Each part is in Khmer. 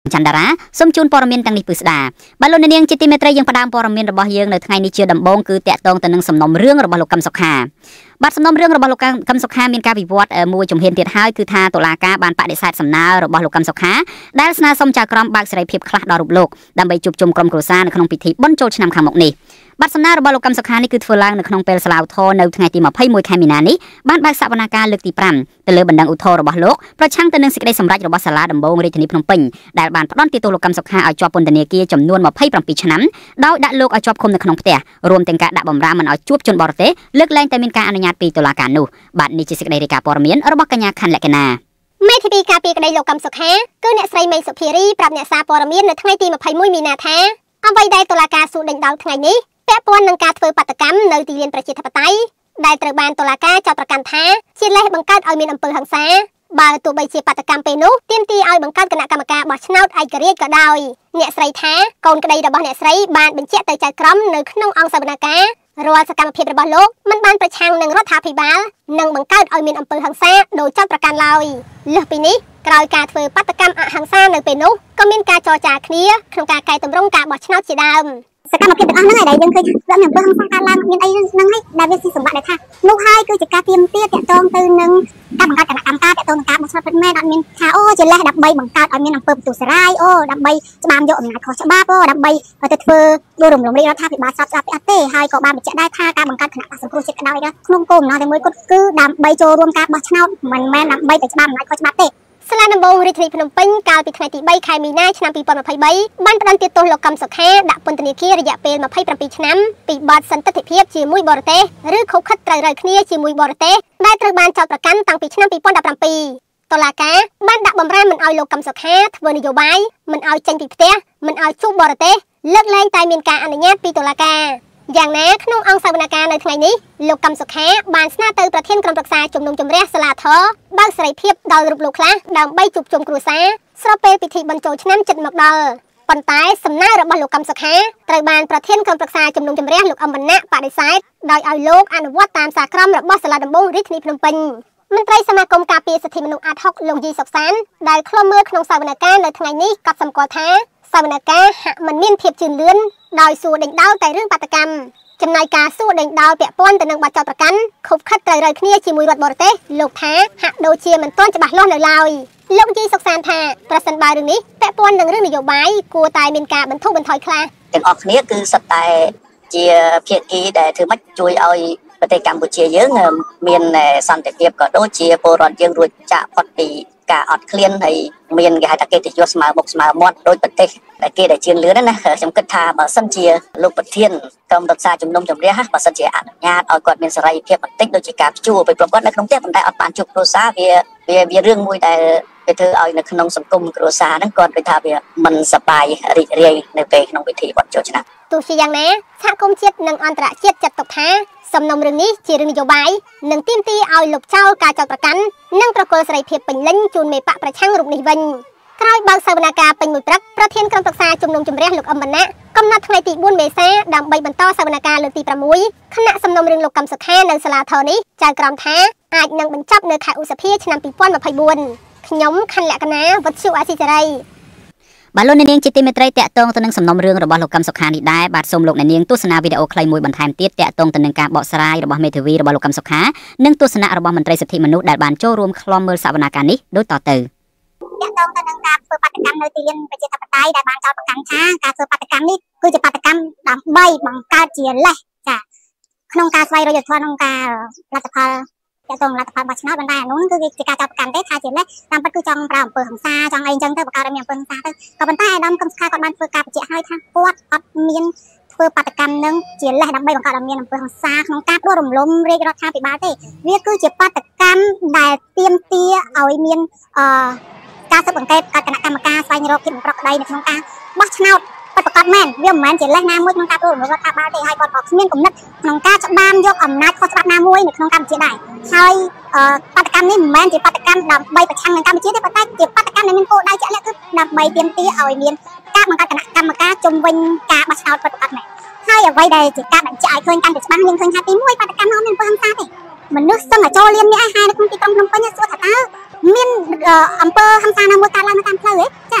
จันดาราส้มจูนปรมินตังนิปุสดาบาลนเนียงจิตติเมตรยังประดามปรมินระบเยืองในไงนิเชียดำบงคือแตะตองแต่หนึ่งสำนมเรื่องระบโลกรรมสกาบัดสำนมเรื่องระบโลกรรมสกามีการวิวัฒน์มวยจมเห็นเตียดห้ายคือทาตุลากาบานปะเดชสำนาระบโลกรรมสกาได้สนาสมจากกรมบางสไลเพียบคลาดอรุโลกดำไปจุบจมกรมกรุซาในขนมพิธีบนโจชนำขามกนี้บัดสำนาระบโลกรรมสกานี่คือทัวร์ล่างในขนมเปลสลาวทอในไงตีมาไพ่มวยแคมินานี้บ้านบางสาวนาการเลือกตีปรำแต่เลือบันดังอุทโธระบโลกประชังแต่หนึ่งสิกได้สำรัจระบสลาดำบงริทนิพนมปิงได้บานพระดอนตีตุลกรรมสกาเอาจอบปนตเนียกีจำนวนมาไพ่ปรำปีฉน้ำดาวดักโลกเอาจอบคมในขนมเตะรวมแต่งกะดักบำรามันเอาจูบจนบอร์เตเลือกแรงแต่มีการอนุญาตปีตุลาการนูบัดนี้จิสิกได้กาปอร์เมียนระบบกัญญาคันและกันนาไม่ทีปีกาปีกระไดโลกรรมสุขฮะก็เนสไรไม่สุพีรีปรับเนซาปอร์เมียนในทั้งไอตีมาไพ่มุ้ยมีนาแท้เอาไว้ได้ตุลาการสูดเด่นดาวทั้งไงนี้แปะปนนังการเฟื่อปัตตกรรมในตีเรียนประชิดทัพไตได้ตระบานตุลาการจับประกันแท้เชียนเล่บังการเอาเมียนอำเภอหังษาบาตัวใบเชียปัตตกรรมเปนุเตรียมตีเอาบังการคณะกรรมการบอชนาไอกระเรียดก็ได้เนสไรแท้กองกระไดระบเนสไรบานเป็นเจ้าเตยใจคร้ำในขนมองสบนาการรัวสกรรมเพียบระบโลกมันบานประชังหนึ่งรถทาพิบาลหนึ่งบังการเอาเมียนอำเภอหังษาโดยจับประกันลอยเลือกปีนี้กลายการเฟื่อปัตตกรรมหังษาในเปนุก็มีการจอจ่าเคลียขนมการไก่ตุ่มร่งการบอชนาสีดำสกัดมาเก็บตั้งนั่งไงได้ยังเคยเรื่องอย่างเพื่อนทางการล่างยังไอ้นั่งให้ดาวิดสมบัติเลยค่ะลูกให้คือจะการเตรียมเตี้ยแตะตองตื่นหนึ่งการบังคับคณะกรรมการแตะตองการมาชอบเป็นแม่ดับมินค่ะโอ้เจริญดับใบบังคับเอาเมียนำเปิดตูสลายโอ้ดับใบจะบามโยอำนาจขอชบ้าโอ้ดับใบเอาแต่เธอดูหลงเรียรัฐาพิบาลซับซับอาเต้ให้ก็บามจะได้ท่าการบังคับคณะสังคมเช็คกันได้นะนุ่งกลมเนาะแต่เมื่อก็คือดับใบโจรวมการบัชนามันแม่ดับใบแต่จะบามไหนขอชบ้าเต้สลานัมโบริทรีพนมปิงกาลปิดไงตีใบไข่มีหน้าชนะปีปอนมาไพ่ใบบ้านประดันติโตโลกรรมสกแห่ดับปนตนีขี้ระยะเปลมาไพ่ประปีชน้ำปีบอดสันตติเพียบจีมุยบอร์เตหรือเขาคัดไตรไรเคลียจีมุยบอร์เตได้ตระบานจับประกันตั้งปีชน้ำปีปอนดับปีตลาดบ้านดับบำรามันเอาโลกรรมสกแห่ทเวนิโยบายมันเอาจันปีเตมันเอาชุบบอร์เตเลิกแรงตายเมียนกาอนุญาตปีตลาดอย่างนั้นขนมองสาวนาการในไงนี้โลกรรมสุขะบานสนาเตอประเทศกรมปรึกษาจุ่มนมจุ่มเรียสลาทอบางสไลเพียบดาวรูปลูกละดาวใบจุบจุ่มกรุษาสระเปปิธีบรรจุชน้ำจัดหมกดอลปันท้ายสำนักระบาดโลกรรมสุขะตระบานประเทศกรมปรึกษาจุ่มนมจุ่มเรียลูกอมบรรณะปาริไซด์โดยเอาโลกอนุวัตตามสากรมระบาดสลาดัมโบริทนีพนมปิงมันไตรสมาคมกาเปียสถิมนุอาทอกลงยีศกสันได้คล้อมมือขนมสาวนาการในไงนี้กับสำกอท้าสาวนาการหะมันเมียนเพียบจืนเลื่อนโดยสู่เด็กดาวแต่เรื่องปัตตกรรมจำนายการสู้เด่นดาวเปียป้อนแต่นังบาดจับประกันขบคัดไตรไรเคลียชีมวยรถบอร์เตลูกแท้หักโดเชียมันต้นจะบาดล้อเลยลอยลงจีสกสานแท้ประสันบายเรื่องนี้เปียป้อนหนึ่งเรื่องนโยบายกลัวตายเมียนกาบรรทุกบรรทอยคลาแต่ออกนี้คือสไตล์เจียเพียกีแต่ถือมัดช่วยเอาประเทศกัมพูชีเยอะเงินเมียนสันติเพียบก็โดเชียโปรอนยังรวยจะพอดีกาอดเคลียนให้เมียนกาตะเกียติยศมาบกมาหมดโดยประเทศแต่เกียได้เชียนเลือนั่นนะจำกัดทาบสันเชียลูกประเทศกรมรักษาจุ่มนมจุ่มเรียฮะบสันเชียอนุญาตเอากอดเมียนสไลเพียบมันติ๊กโดยการจู่ไปประกอบในขนมเตี้ยมันได้เอาปานจุกโรซาเบียเรื่องมวยแต่ไปเธอเอาในขนมสังคมโรซานั่นก่อนไปทาเบียมันสบายรีเรียในเปขนมวิธีบดโจชนะตัวชี้ยังนะสหกรมเชียดหนึ่งอันตรเชียดจัดตกท้าสำนมเรื่องนี้เชียร์นโยบายหนึ่งตีมตีเอาหลบเจ้าการจับประกันนั่งประกอบใส่เพียบเป็นเล่นจูนเมปะประชังรุกในวันกลายบางสาวนาการเป็นมวยปรักประเทศกรมปรึกษาจุ่มนมจุ่มเรียลูกอมบรรณะกำนัดไงตีบุญเมษาดำใบบรรทอสาวนาการเลือกตีประมุยคณะสำนมเรื่องโลกกรรมสุขะในสลาทอนี้จากกรมท้าอาจนั่งบรรจับในข่าวอุสเพียชนำปีป้อนมาไพ่บุญขยมคันแหลกนะวัดชิวอาศิจไรบาลนเนียงจิตติเมตรแตะตองตัวหนึ่งสำนมเรื่องระบาดโลกรรมสุขานี้ได้บาดสมโลกในเนียงตุสนาวิดีโอคลายมวยบรรทายตีแตะตองตัวหนึ่งการเบาะสลายระบาดเมทวีระบาดโลกรรมสุขาหนึ่งตุสนาระบาดมันไตรสิทธิมนุษย์ได้บานโจรวมคลอมเมอร์สาวนาการนี้โดยต่อเติมแตะตองตัวหนึ่งการเปิดปฏิกรรมในตีเรียนประเทศทัพไตได้บานเจ้าประกันช้างการเปิดปฏิกรรมนี้คือจะปฏิกรรมดำใบบังการเจียนเลยจ้ะขนมการไฟเราจะทอดขนมการรัฐพาจะตรงรัฐบาลบัชนาบรรดานู้นคือกิจการจับประกันได้ทาเจียนเลยตามปัจจุบันปราบเปิดของซาจังไอจังเตอร์ประกาศเมียนเปิดซาเตอร์กับบรรดาดำกำสกาก่อนบันเปิดการเจียให้ทั้งปวดอัดเมียนเปิดปฏิกรรมนึงเจียนเลยดำใบบังการเมียนเปิดของซาขนมการรวมล้มเรียกรถทางปิบาเต้เรียกคือเจียปฏิกรรมได้เตรียมเตี้ยเอาเมียนการสืบสังเกตการคณะกรรมการไฟในโลกที่มันประกอบได้ในขนมการบัชนาประกอบแม่นเรื่องเหมือนเจียนเลยน้ำมวยขนมการรวมรัฐบาลเต้ให้ก่อนออกเมียนกลุ่มนักขนมการจะบ้านยกอำนาจข้อสบัดน้ำมวยในขนมการเจียได้ใช่ปฏิกรรมนี้เหมือนจีปฏิกรรมดำใบประชังในการเจียได้ปฏิจีปฏิกรรมในมินโกได้เจ้าแล้วคือดำใบเตรียมตีเอาเมียนการมันการคณะกรรมการจมวิญกาบัชนาปฏิกรรมเนี่ยให้เอาไว้ได้จีการบัญชีเคยการจะบ้านยังเคยหาตีมวยปฏิกรรมน้องมินเปิลซาเนี่ยมันนึกซึ่งโจเลียมเนี่ยไอ้ในกรุงตีกรมพนมเปญเนี่ยสุดท้ายมินอำเภอคำซานาโมตาลามาตามเพลย์จ้ะ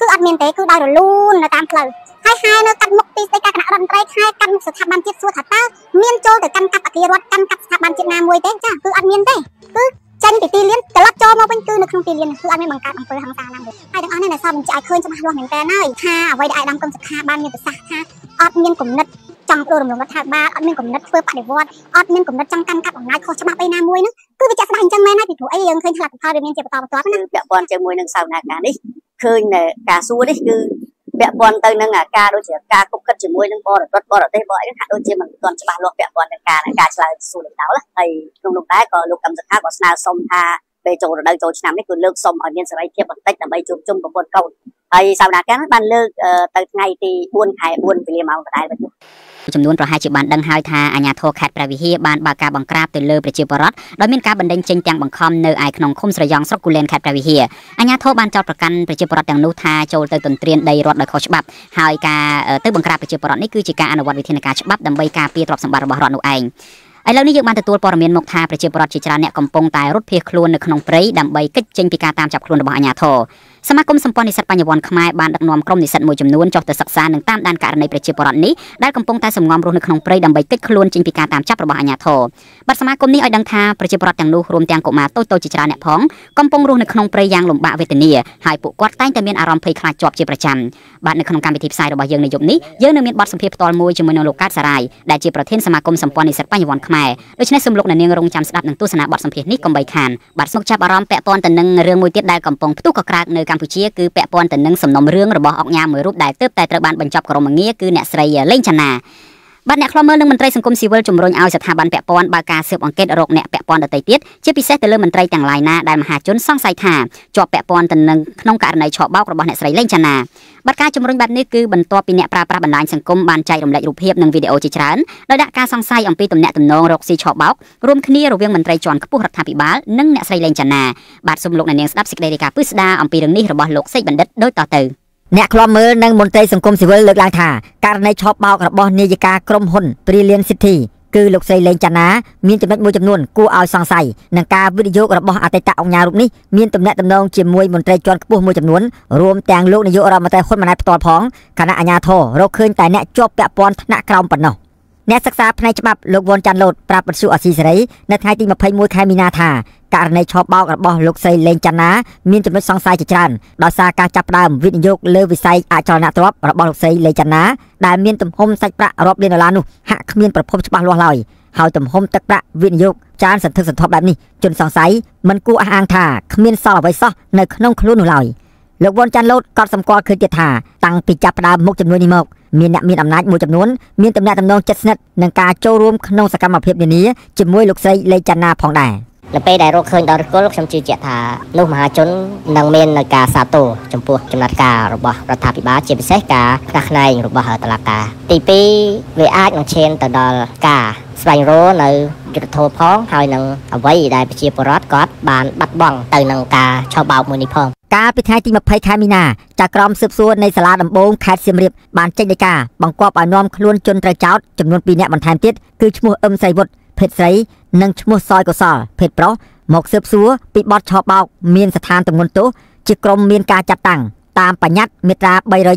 គឺអត់មានទេគឺដោយរលូននៅតាមផ្លូវហើយនៅកាត់មុខទីស្តីការគណៈរដ្ឋមន្ត្រីខែកាន់មុខស្ថាប័នជាតិសួរថាតើមានចូលទៅកាន់កាប់អគាររដ្ឋកាន់កាប់ស្ថាប័នជាតិណាមួយទេចាគឺអត់មានទេគឺចេញពីទីលានត្រឡប់ចូលមកវិញគឺនៅក្នុងទីលានគឺអត់មានបង្កើតអំពើហិង្សាណាមួយហើយទាំងអស់នេះដែលសពបញ្ជាក់ឲ្យឃើញច្បាស់លាស់មែនតើហើយថាអ្វីដែលអាយដាមកឹមសុខាបានមានប្រសាសន៍ថាអត់មានគំនិតចង់ដួលរំលងរដ្ឋាភិបាលអត់មានគំនិតធ្វើបដិវត្តអត់មានគំនិតចង់កាន់កាប់អំណាចខុសច្បាប់ឯណាមួយហ្នឹងគឺវាចាក់ស្ដែងអញ្ចឹងមែនហើយពីព្រោះអីយើងឃើញថាលទ្ធផលវាមានជាបន្តបន្ទាប់ណាពាក់ព័ន្ធជាមួយនឹងសវនាការនេះឃើញការសួរនេះគឺពាក់ព័ន្ធទៅនឹងការដូចជាការគប់គិតជាមួយនឹងបរិបទបរទេសបរអីហ្នឹងហាក់ដូចជាមិនទាន់ច្បាស់លាស់ពាក់ព័ន្ធនឹងការឆ្លើយសួរនេះដល់ហើយក្នុងនោះដែរក៏លោកកឹមសុខាក៏ស្នើសុំថាពេលចូលរដូវចូលឆ្នាំនេះគឺលើកសុំឲ្យមានសេរីភាពបន្តិចដើម្បីជួបជុំប្រពន្ធកូនហើយសវនាការបានលើកទៅថ្ងៃទី4 ខែ 4 វេលាម៉ោងដដែលវិញចំនួនប្រហែលជាបានដឹងហើយថាអាជ្ញាធរខេត្តព្រះវិហារបានបើកការបង្ក្រាបទៅលើប្រជាពលរដ្ឋដោយមានការបណ្តេញចេញទាំងបង្ខំនៅឯក្នុងឃុំស្រយ៉ង់ស្រុកគូលែនខេត្តព្រះវិហារអាជ្ញាធរបានចោទប្រកាន់ប្រជាពលរដ្ឋទាំងនោះថាចូលទៅទន្ទ្រានដីរដ្ឋដោយខុសច្បាប់ហើយការទៅបង្ក្រាបប្រជាពលរដ្ឋនេះគឺជាការអនុវត្តវិធានការច្បាប់ដើម្បីការពារទ្រព្យសម្បត្តិរបស់រដ្ឋនោះឯងឥឡូវនេះយើងបានទទួលព័ត៌មានមកថាប្រជាពលរដ្ឋជាច្រើនអ្នកកំពុងតែរត់ភៀសខ្លួននៅក្នុងព្រៃដើម្បីគេចចេញពីការតាមចាប់ខ្លួនរបស់អាជ្ញាធរសមាគមសម្ព័ន្ធនិស្សិតបញ្ញវន្តខ្មែរបានដឹកនាំក្រុមនិស្សិតមួយចំនួនចុះទៅសិក្សានិងតាមដានករណីប្រជាពលរដ្ឋនេះដែលកំពុងតែសម្ងំរស់នៅក្នុងព្រៃដើម្បីគេចខ្លួនចេញពីការតាមចាប់របស់អាជ្ញាធរបាទសមាគមនេះឲ្យដឹងថាប្រជាពលរដ្ឋទាំងនោះរួមទាំងកុមារតូចៗជាច្រើនអ្នកផងកំពុងរស់នៅក្នុងព្រៃយ៉ាងលំបាកវេទនាហើយពួកគាត់តែងតែមានអារម្មណ៍ភ័យខ្លាចជាប់ជាប្រចាំបាទនៅក្នុងកម្មវិធីផ្សាយរបស់យើងនៅយប់នេះយើងនឹងមានបទសម្ភាសន៍ផ្ទាល់មួយជាមួយនឹងលោកកើតសារាយដែលជាប្រធានសមាគមសម្ព័ន្ធនិស្សិតបញ្ញវន្តខ្មែរដូច្នេះសូមលោកអ្នកនាងរងចាំស្ដាប់និងទស្សនាបទសម្ភាសន៍នេះកុំបីខានបាទសូមចាប់អារម្មណ៍ពាក់ព័ន្ធទៅនឹងរឿងមួយទៀតដែលកំពុងផ្ទុះកក្រើកនៅកម្ពុជាគឺពាក់ព័ន្ធទៅនឹងសំណុំរឿងរបស់អង្គការមួយរូបដែលទើបតែត្រូវបានបញ្ចប់ក្រមងារគឺអ្នកស្រីលេងចាណាបាទអ្នកខ្លំមើលនឹងមន្ត្រីសង្គមស៊ីវិលជំរុញឲ្យស្ថាប័នពាក់ព័ន្ធបើកការស៊ើបអង្កេតរកអ្នកពាក់ព័ន្ធដទៃទៀតជាពិសេសទៅលើមន្ត្រីទាំងឡាយណាដែលមហាជនសង្ស័យថាជាប់ពាក់ព័ន្ធទៅនឹងក្នុងករណីឆបោករបស់អ្នកស្រីលេងចាណាបាទការជំរុញបែបនេះគឺបន្ទាប់ពីអ្នកប្រើប្រាស់បណ្ដាញសង្គមបានចែករំលែករូបភាពនិងវីដេអូជាច្រើនដោយដាក់ការសង្ស័យអំពីទំនាក់ទំនងរកស៊ីឆបោករួមគ្នារវាងមន្ត្រីជាន់ខ្ពស់រដ្ឋាភិបាលនិងអ្នកស្រីលេងចាណាបាទសូមលោកអ្នកនាងស្ដាប់សេចក្តីរាយការណ៍ពិស្ដារអំពីរឿងនេះរបស់លោកសេកបណ្ឌិតដូចតទៅអ្នកខ្លំមើលនិងមន្ត្រីសង្គមស៊ីវិលលើកឡើងថាករណីឆបោករបស់នាយិកាក្រុមហ៊ុន Brilliant City គឺលោកស្រីលេងចាណាមានចំណុចមួយចំនួនគួរឲ្យសង្ស័យនឹងការវិនិយោគរបស់អតីតអង្គការរូបនេះមានទំនាក់ទំនងជាមួយមន្ត្រីជាន់ខ្ពស់មួយចំនួនរួមទាំងលោកនាយករដ្ឋមន្ត្រីហ៊ុនម៉ាណែតផ្ទាល់ផងគណៈអាជ្ញាធររកឃើញតែអ្នកជាប់ពាក់ព័ន្ធថ្នាក់ក្រោមប៉ុណ្ណោះអ្នកសិក្សាផ្នែកច្បាប់លោកវ៉ុនចាន់ឡូតប្រាប់បទសុអសីសេរីនៅថ្ងៃទី21 ខែមីនាថាករណីឆបោករបស់លោកស្រីលេងចាណាមានចំណុចសង្ស័យជាច្រើនដោយសារការចាប់ផ្ដើមវិនិយោគលើវិស័យអចលនទ្រព្យរបស់លោកស្រីលេងចាណាដែលមានទំហំសាច់ប្រាក់រាប់លានដុល្លារនោះហាក់គ្មានប្រភពច្បាស់លាស់ឡើយហើយទំហំទឹកប្រាក់វិនិយោគច្រើនសន្ធឹកសន្ធាប់បែបនេះជនសង្ស័យមិនគួរអះអាងថាគ្មានសល់អ្វីសោះនៅក្នុងខ្លួននោះឡើយលោកវ៉ុនចាន់ឡូតក៏សម្គាល់ឃើញទៀតថាតាំងពីចាប់ផ្ដើមមុខចំនួននេះមកមានអ្នកមានអំណាចមួយចំនួនមានទំនាក់ទំនងជិតស្និទ្ធនឹងការចូលរួមក្នុងសកម្មភាពនានាជាមួយលោកស្រីលេងចាណាផងដែរនៅពេលដែលរកឃើញដល់ឫសគល់ខ្ញុំជឿជាក់ថានោះមហាជននឹងមាននៅការសាទរចំពោះចំណាត់ការរបស់រដ្ឋាភិបាលជាពិសេសការផ្នែកផ្នែករបស់តុលាការទី2វាអាចនឹងឈានទៅដល់ការស្វែងរកនៅយុទ្ធធម៌ផងហើយនឹងអ្វីដែលប្រជាពលរដ្ឋគាត់បានបាត់បង់ទៅនឹងការឆបោកមួយនេះផងកាលពីថ្ងៃទី20 ខែមីនាចៅក្រមស៊ើបសួរនៃសាលាដំបងខេត្តសៀមរាបបានចេញដីកាបង្គាប់ឲ្យនាំខ្លួនជនត្រូវចោទចំនួន2នាក់បន្ថែមទៀតគឺឈ្មោះអឹមស្រីវុឌ្ឍភេទស្រីនិងឈ្មោះសយកុសលភេទប្រុសមកស៊ើបសួរពីបទឆបោកមានស្ថានទម្ងន់ទោសជាក្រុមមានការចាត់តាំងតាមបញ្ញត្តិមាត្រា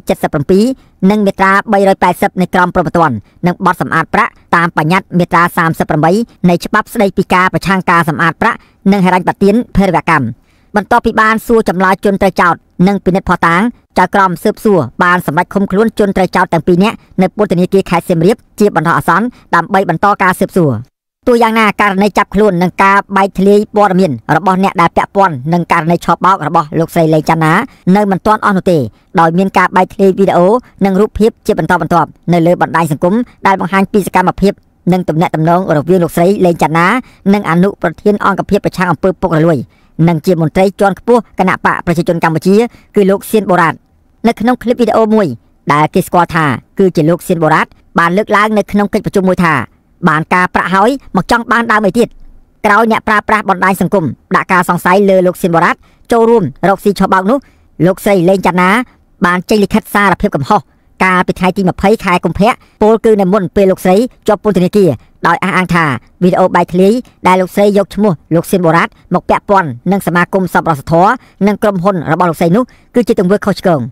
377និងមាត្រា380នៃក្រមព្រហ្មទណ្ឌនិងបទសម្អាតប្រាក់តាមបញ្ញត្តិមាត្រា38នៃច្បាប់ស្តីពីការប្រឆាំងការសម្អាតប្រាក់និងហិរញ្ញប្បទានភេរវកម្មបន្ទាប់ពីបានសួរចម្លើយជនត្រូវចោទនិងពិនិត្យភស្តុតាងចៅក្រមស៊ើបសួរបានសម្រេចឃុំខ្លួនជនត្រូវចោទទាំងពីរនាក់នៅពន្ធនាគារខេត្តសៀមរាបជាបណ្ដោះអាសន្នដើម្បីបន្តការស៊ើបសួរទោះយ៉ាងណាករណីចាប់ខ្លួននិងការបែកធ្លាយព័ត៌មានរបស់អ្នកដែលពាក់ព័ន្ធនឹងករណីឆបោករបស់លោកស្រីលេងចាណានៅមិនទាន់អស់នោះទេដោយមានការបែកធ្លាយវីដេអូនិងរូបភាពជាបន្តបន្ទាប់នៅលើបណ្ដាញសង្គមដែលបង្ហាញពីសកម្មភាពនិងទំនាក់ទំនងរវាងលោកស្រីលេងចាណានិងអនុប្រធានអង្គភិបប្រឆាំងអំពើពុករលួយនិងជាមន្ត្រីជាន់ខ្ពស់គណៈបកប្រជាជនកម្ពុជាគឺលោកសៀនបូរ៉ាតនៅក្នុងคลิปវីដេអូមួយដែលគេស្គាល់ថាគឺជាលោកសៀនបូរ៉ាតបានលើកឡើងនៅក្នុងកិច្ចប្រជុំមួយថាបានការប្រាក់ហើយមកចង់បានដើមអីទៀតក្រោយអ្នកប្រើប្រាស់បណ្ដាញសង្គមដាក់ការសង្ស័យលើលោកសៀនបូរ៉ាតចូលរួមរកស៊ីឆបោកនោះលោកស្រីលេងចាណាបានចេញលិខិតសារភាពកំហុសកាលពីថ្ងៃទី20 ខែកុម្ភៈពលគឺនៅមុនពេលលោកស្រីជាប់ពន្ធនាគារដោយអះអាងថាវីដេអូបែកធ្លាយដែលលោកស្រីយកឈ្មោះលោកសៀនបូរ៉ាតមកពាក់ព័ន្ធនឹងសមាគមសប្បុរសធម៌និងក្រុមហ៊ុនរបស់លោកស្រីនោះគឺជាទង្វើខុសឆ្គង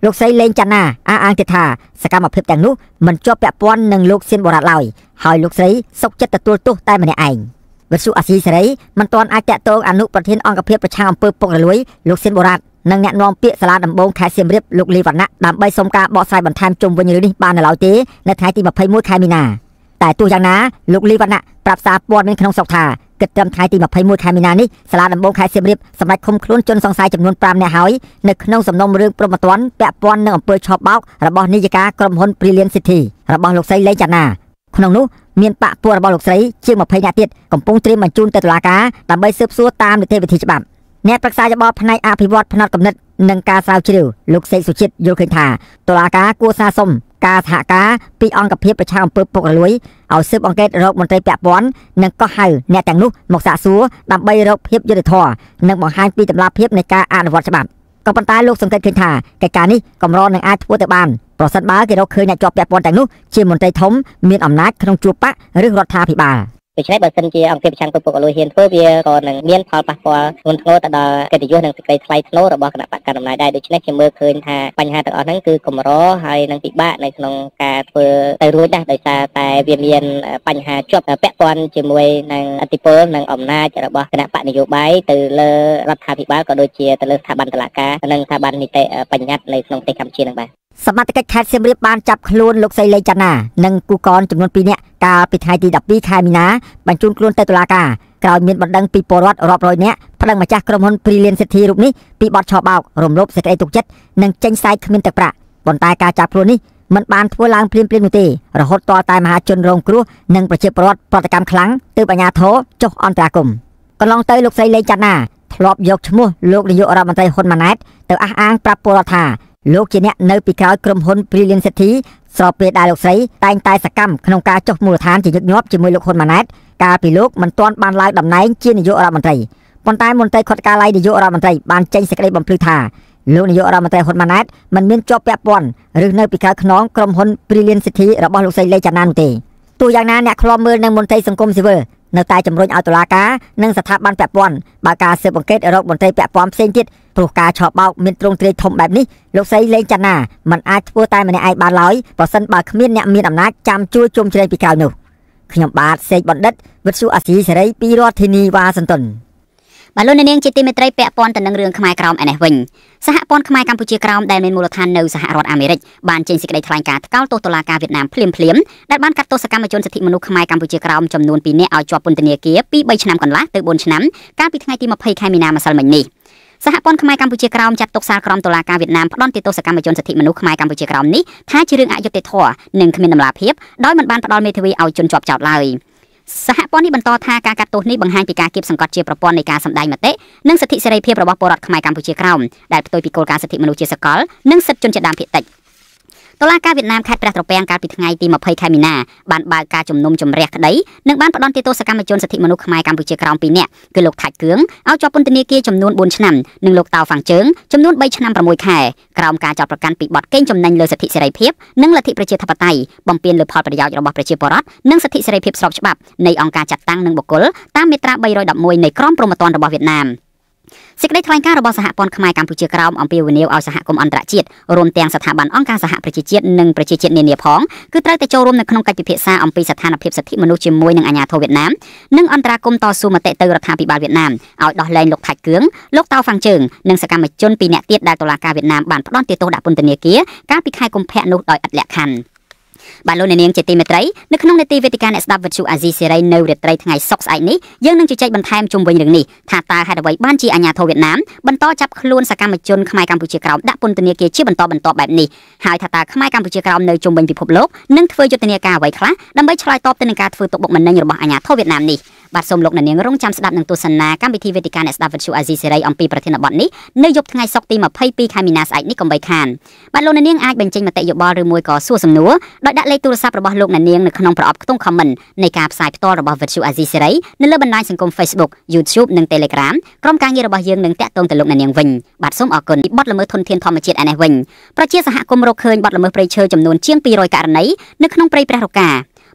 លោកស្រីលេងចាន់ណាអះអាងទៀតថាសកម្មភាពទាំងនោះមិនជាប់ពាក់ព័ន្ធនឹងលោកសៀនបូរ៉ាឡើយហើយលោកស្រីសុកចិត្តទទួលទោសតែម្នាក់ឯងវិទ្យុអាស៊ីសេរីមិនទាន់អាចតាក់ទងអនុប្រធានអង្គភាពប្រឆាំងអំពើពុករលួយលោកសៀនបូរ៉ានិងអ្នកនាំពាក្យសាលាដំបងខេត្តសៀមរាបលោកលីវណ្ណៈដើម្បីសុំការបកស្រាយបន្ថែមជុំវិញរឿងនេះបាននៅឡើយទេនៅថ្ងៃទី21ខែមីនាតែទោះយ៉ាងណាលោកលីវណ្ណៈប្រាប់សារព័ត៌មានក្នុងស្រុកថាគិតត្រឹមថ្ងៃទី21ខែមីនានេះសាលាដំបងខេត្តសៀមរាបសម្រេចឃុំខ្លួនជនសង្ស័យចំនួន5នាក់ហើយនៅក្នុងសំណុំរឿងព្រហ្មទណ្ឌពាក់ព័ន្ធនឹងអំពើឆបោករបស់នាយិកាក្រុមហ៊ុន Brilliant City របស់លោកស្រីលេងចាន់ណាក្នុងនោះមានបកពួករបស់លោកស្រីជាង20នាក់ទៀតកំពុងត្រៀមបញ្ជូនទៅតុលាការដើម្បីស៊ើបសួរតាមនីតិវិធីច្បាប់អ្នកប្រឹក្សាយោបល់ផ្នែកអភិវឌ្ឍផ្នែកគំនិតនិងការស្រាវជ្រាវលោកសេកសុជាតិយល់ឃើញថាតុលាការគួរស្នើសុំការសហការពីអង្គភាពប្រឆាំងអំពើពុករលួយឲ្យស៊ើបអង្កេតរកមន្ត្រីពាក់ព័ន្ធនិងកោះហៅអ្នកទាំងនោះមកសាកសួរដើម្បីរកភាពយុត្តិធម៌និងបង្ហាញពីតម្លាភាពនៃការអនុវត្តច្បាប់ក៏ប៉ុន្តែលោកសង្កេតឃើញថាកិច្ចការនេះកម្រនឹងអាចធ្វើទៅបានប្រសិនបើគេរកឃើញអ្នកជាប់ពាក់ព័ន្ធទាំងនោះជាមន្ត្រីធំមានអំណាចក្នុងជួរបកឬរដ្ឋាភិបាលដូច្នេះបើសិនជាអង្គភាពប្រឆាំងពុករលួយហ៊ានធ្វើវាក៏នឹងមានផលប៉ះពាល់ធ្ងន់ធ្ងរទៅដល់កិត្តិយសនិងសេចក្តីថ្លៃថ្នូររបស់គណៈបកកណ្ដាលអំណាចដែរដូច្នេះខ្ញុំមើលឃើញថាបញ្ហាទាំងអស់ហ្នឹងគឺកម្រហើយនឹងពិបាកនៅក្នុងការធ្វើទៅរួចដែរដោយសារតែវាមានបញ្ហាជាប់ពាក់ព័ន្ធជាមួយនឹងអធិបុលនិងអំណាចរបស់គណៈបកនយោបាយទៅលើរដ្ឋាភិបាលក៏ដូចជាទៅលើស្ថាប័នតុលាការនិងស្ថាប័ននីតិបញ្ញត្តិនៅក្នុងប្រទេសកម្ពុជានឹងដែរសមត្ថកិច្ចខេត្តសៀមរាបបានចាប់ខ្លួនលោកស្រីលេងចាន់ណានិងគូកនចំនួន2នាក់កាលពីថ្ងៃទី12ខែមីនាបញ្ជូនខ្លួនទៅតុលាការក្រោយមានបណ្ដឹងពីពលរដ្ឋរាប់រយនាក់ប្តឹងម្ចាស់ក្រុមហ៊ុន Brilliant City រូបនេះពីបទឆបោករំលោភសេចក្តីទុកចិត្តនិងចេញសាយគ្មានទឹកប្រាក់ប៉ុន្តែការចាប់ខ្លួននេះមិនបានធ្វើឡើងភ្លាមៗនោះទេរហូតទាល់តែមហាជនរងគ្រោះនិងប្រជាពលរដ្ឋប្រតិកម្មខ្លាំងទើបអាជ្ញាធរចុះអន្តរាគមន៍កន្លងទៅលោកស្រីលេងចាន់ណាធ្លាប់យកឈ្មោះលោកនាយករដ្ឋមន្ត្រីហ៊ុនម៉ាណែតទៅអះអាងប្រាប់ពលរដ្ឋថាលោកជាអ្នកនៅពីក្រោយក្រុមហ៊ុន Brilliant City ស្របពេលដែលលោកស្រីតែងតែសកម្មក្នុងការចុះមូលដ្ឋានជាញឹកញាប់ជាមួយលោកហ៊ុនម៉ាណែតកាលពីលោកមិនទាន់បានឡើងតំណែងជានាយករដ្ឋមន្ត្រីប៉ុន្តែមន្ត្រីខាត់ការឡៃនាយករដ្ឋមន្ត្រីបានចេញសេចក្តីបំភ្លឺថាលោកនាយករដ្ឋមន្ត្រីហ៊ុនម៉ាណែតមិនមានជាប់ពាក់ព័ន្ធឬនៅពីក្រោយខ្នងក្រុមហ៊ុន Brilliant City របស់លោកស្រីលេងចាន់ណានោះទេទោះយ៉ាងណាអ្នកខ្លាំមើលនឹងមន្ត្រីសង្គមស៊ីវិលនៅតែជំរុញឲ្យតុលាការនិងស្ថាប័នពាក់ព័ន្ធបើការស៊ើបអង្កេតរកមន្ត្រីពាក់ព័ន្ធផ្សេងទៀតព្រោះការឆបោកមានទ្រង់ទ្រាយធំបែបនេះលោកស្រីលេងចាន់ណាមិនអាចធ្វើតែម្នាក់ឯងបានឡើយបើសិនបើគ្មានអ្នកមានអំណាចចាំជួយជុំជ្រែងពីក្រោយនោះខ្ញុំបាទសេកបណ្ឌិតវិទ្យុអាស៊ីសេរីពីរដ្ឋធានីវ៉ាស៊ីនតោនបាទលោកនាងជាទីមេត្រីពាក់ព័ន្ធទៅនឹងរឿងខ្មែរក្រោមឯនេះវិញសហព័ន្ធខ្មែរកម្ពុជាក្រោមដែលមានមូលដ្ឋាននៅសហរដ្ឋអាមេរិកបានចេញសេចក្តីថ្លែងការណ៍ថ្កោលទោសតុលាការវៀតណាមភ្លាមដែលបានកាត់ទោសកម្មជនសិទ្ធិមនុស្សខ្មែរកម្ពុជាក្រោមចំនួន2នាក់ឲ្យជាប់ពន្ធនាគារពី3ឆ្នាំកន្លះទៅ4ឆ្នាំកាលពីថ្ងៃទី20ខែមីនាម្សិលមិញនេះសហព័ន្ធខ្មែរកម្ពុជាក្រោមចាត់ទុកសាលក្រមតុលាការវៀតណាមផ្ដន់ទោសកម្មជនសិទ្ធិមនុស្សខ្មែរកម្ពុជាក្រោមនេះថាជារឿងអយុត្តិធម៌និងគ្មានតម្លាភាពដោយមិនបានផ្ដល់មេធាវីឲ្យជន់ជាប់ចោទឡើយសហព័ន្ធនេះបន្តថាការកាត់ទោសនេះបង្ហាញពីការគៀបសង្កត់ជាប្រព័ន្ធនៃការសម្ដែងមតិនិងសិទ្ធិសេរីភាពរបស់ពលរដ្ឋខ្មែរកម្ពុជាក្រោមដែលផ្ទុយពីគោលការណ៍សិទ្ធិមនុស្សជាសកលនិងសិទ្ធិជនជាតិដើមភាគតិចតុលាការវៀតណាមខេត្តព្រះត្រពាំងកាលពីថ្ងៃទី20ខែមីនាបានបើកការជំនុំជម្រះក្តីនិងបានផ្ដន្ទាទោសកម្មជនសិទ្ធិមនុស្សខ្មែរកម្ពុជាក្រោម2នាក់គឺលោកថាច់គឿងឲ្យជាប់ពន្ធនាគារចំនួន4ឆ្នាំនិងលោកតាវហ្វាំងជើងចំនួន3ឆ្នាំ6ខែក្រោមការចោទប្រកាន់ពីបទកេងចំណេញលើសិទ្ធិសេរីភាពនិងលទ្ធិប្រជាធិបតេយ្យបំពានលើផលប្រយោជន៍របស់ប្រជាពលរដ្ឋនិងសិទ្ធិសេរីភាពស្របច្បាប់នៃអង្គការចាត់តាំងនិងបុគ្គលតាមមាត្រា311នៃក្រមព្រហ្មទណ្ឌរបស់វៀតណាមសេចក្តីថ្លែងការណ៍របស់សហព័ន្ធខ្មែរកម្ពុជាក្រោមអំពាវនាវឲ្យសហគមន៍អន្តរជាតិរួមទាំងស្ថាប័នអង្គការសហប្រជាជាតិនិងប្រជាជាតិនានាផងគឺត្រូវតែចូលរួមនៅក្នុងកិច្ចពិភាក្សាអំពីស្ថានភាពសិទ្ធិមនុស្សជាមួយនឹងអាជ្ញាធរវៀតណាមនិងអន្តរាគមន៍តស៊ូមតិទៅរដ្ឋាភិបាលវៀតណាមឲ្យដោះលែងលោកថាច់គឿងលោកតាវហ្វាំងជើងនិងសកម្មជន2នាក់ទៀតដែលតុលាការវៀតណាមបានផ្ដន្ទាទោសដាក់ពន្ធនាគារកាលពីខែកុម្ភៈនោះដោយឥតលក្ខខណ្ឌបាទលោកនាងជាទីមេត្រីនៅក្នុងនេតិវេទិកាអ្នកស្ដាប់វិទ្យុអាស៊ីសេរីនៅរាត្រីថ្ងៃសុក្រស្អែកនេះយើងនឹងជជែកបន្ថែមជុំវិញរឿងនេះថាតើហេតុអ្វីបានជាអាជ្ញាធរវៀតណាមបន្តចាប់ខ្លួនសកម្មជនខ្មែរកម្ពុជាក្រោមដាក់ពន្ធនាគារជាបន្តបន្ទាប់បែបនេះហើយថាតើខ្មែរកម្ពុជាក្រោមនៅជុំវិញពិភពលោកនឹងធ្វើយុទ្ធនាការអ្វីខ្លះដើម្បីឆ្លើយតបទៅនឹងការធ្វើទុកបុកម្នេញរបស់អាជ្ញាធរវៀតណាមនេះបាទសូមលោកនាងរងចាំស្ដាប់នឹងទស្សនាកម្មវិធីវេទិកាអ្នកស្ដាប់វិទ្យុអាស៊ីសេរីអំពីប្រធានបទនេះនៅយប់ថ្ងៃសុក្រទី22ខែមីនាស្អែកនេះកុំបីខានបាទលោកនាងអាចបញ្ចេញមតិយោបល់ឬមួយក៏សួរសំណួរដោយដាក់លេខទូរស័ព្ទរបស់លោកនាងនៅក្នុងប្រអប់ខ្ទង់ comment នៃការផ្សាយផ្ទាល់របស់វិទ្យុអាស៊ីសេរីនៅលើបណ្ដាញសង្គម Facebook YouTube និង Telegram ក្រុមការងាររបស់យើងនឹងតាក់ទងទៅលោកនាងវិញបាទសូមអរគុណបទល្មើសធនធានធម្មជាតិឯនេះវិញប្រជាសហគមន៍រកឃើញបទល្មើសព្រៃឈើចំនួនជាង200ករណីនៅក្នុងព្រៃព្រះរកា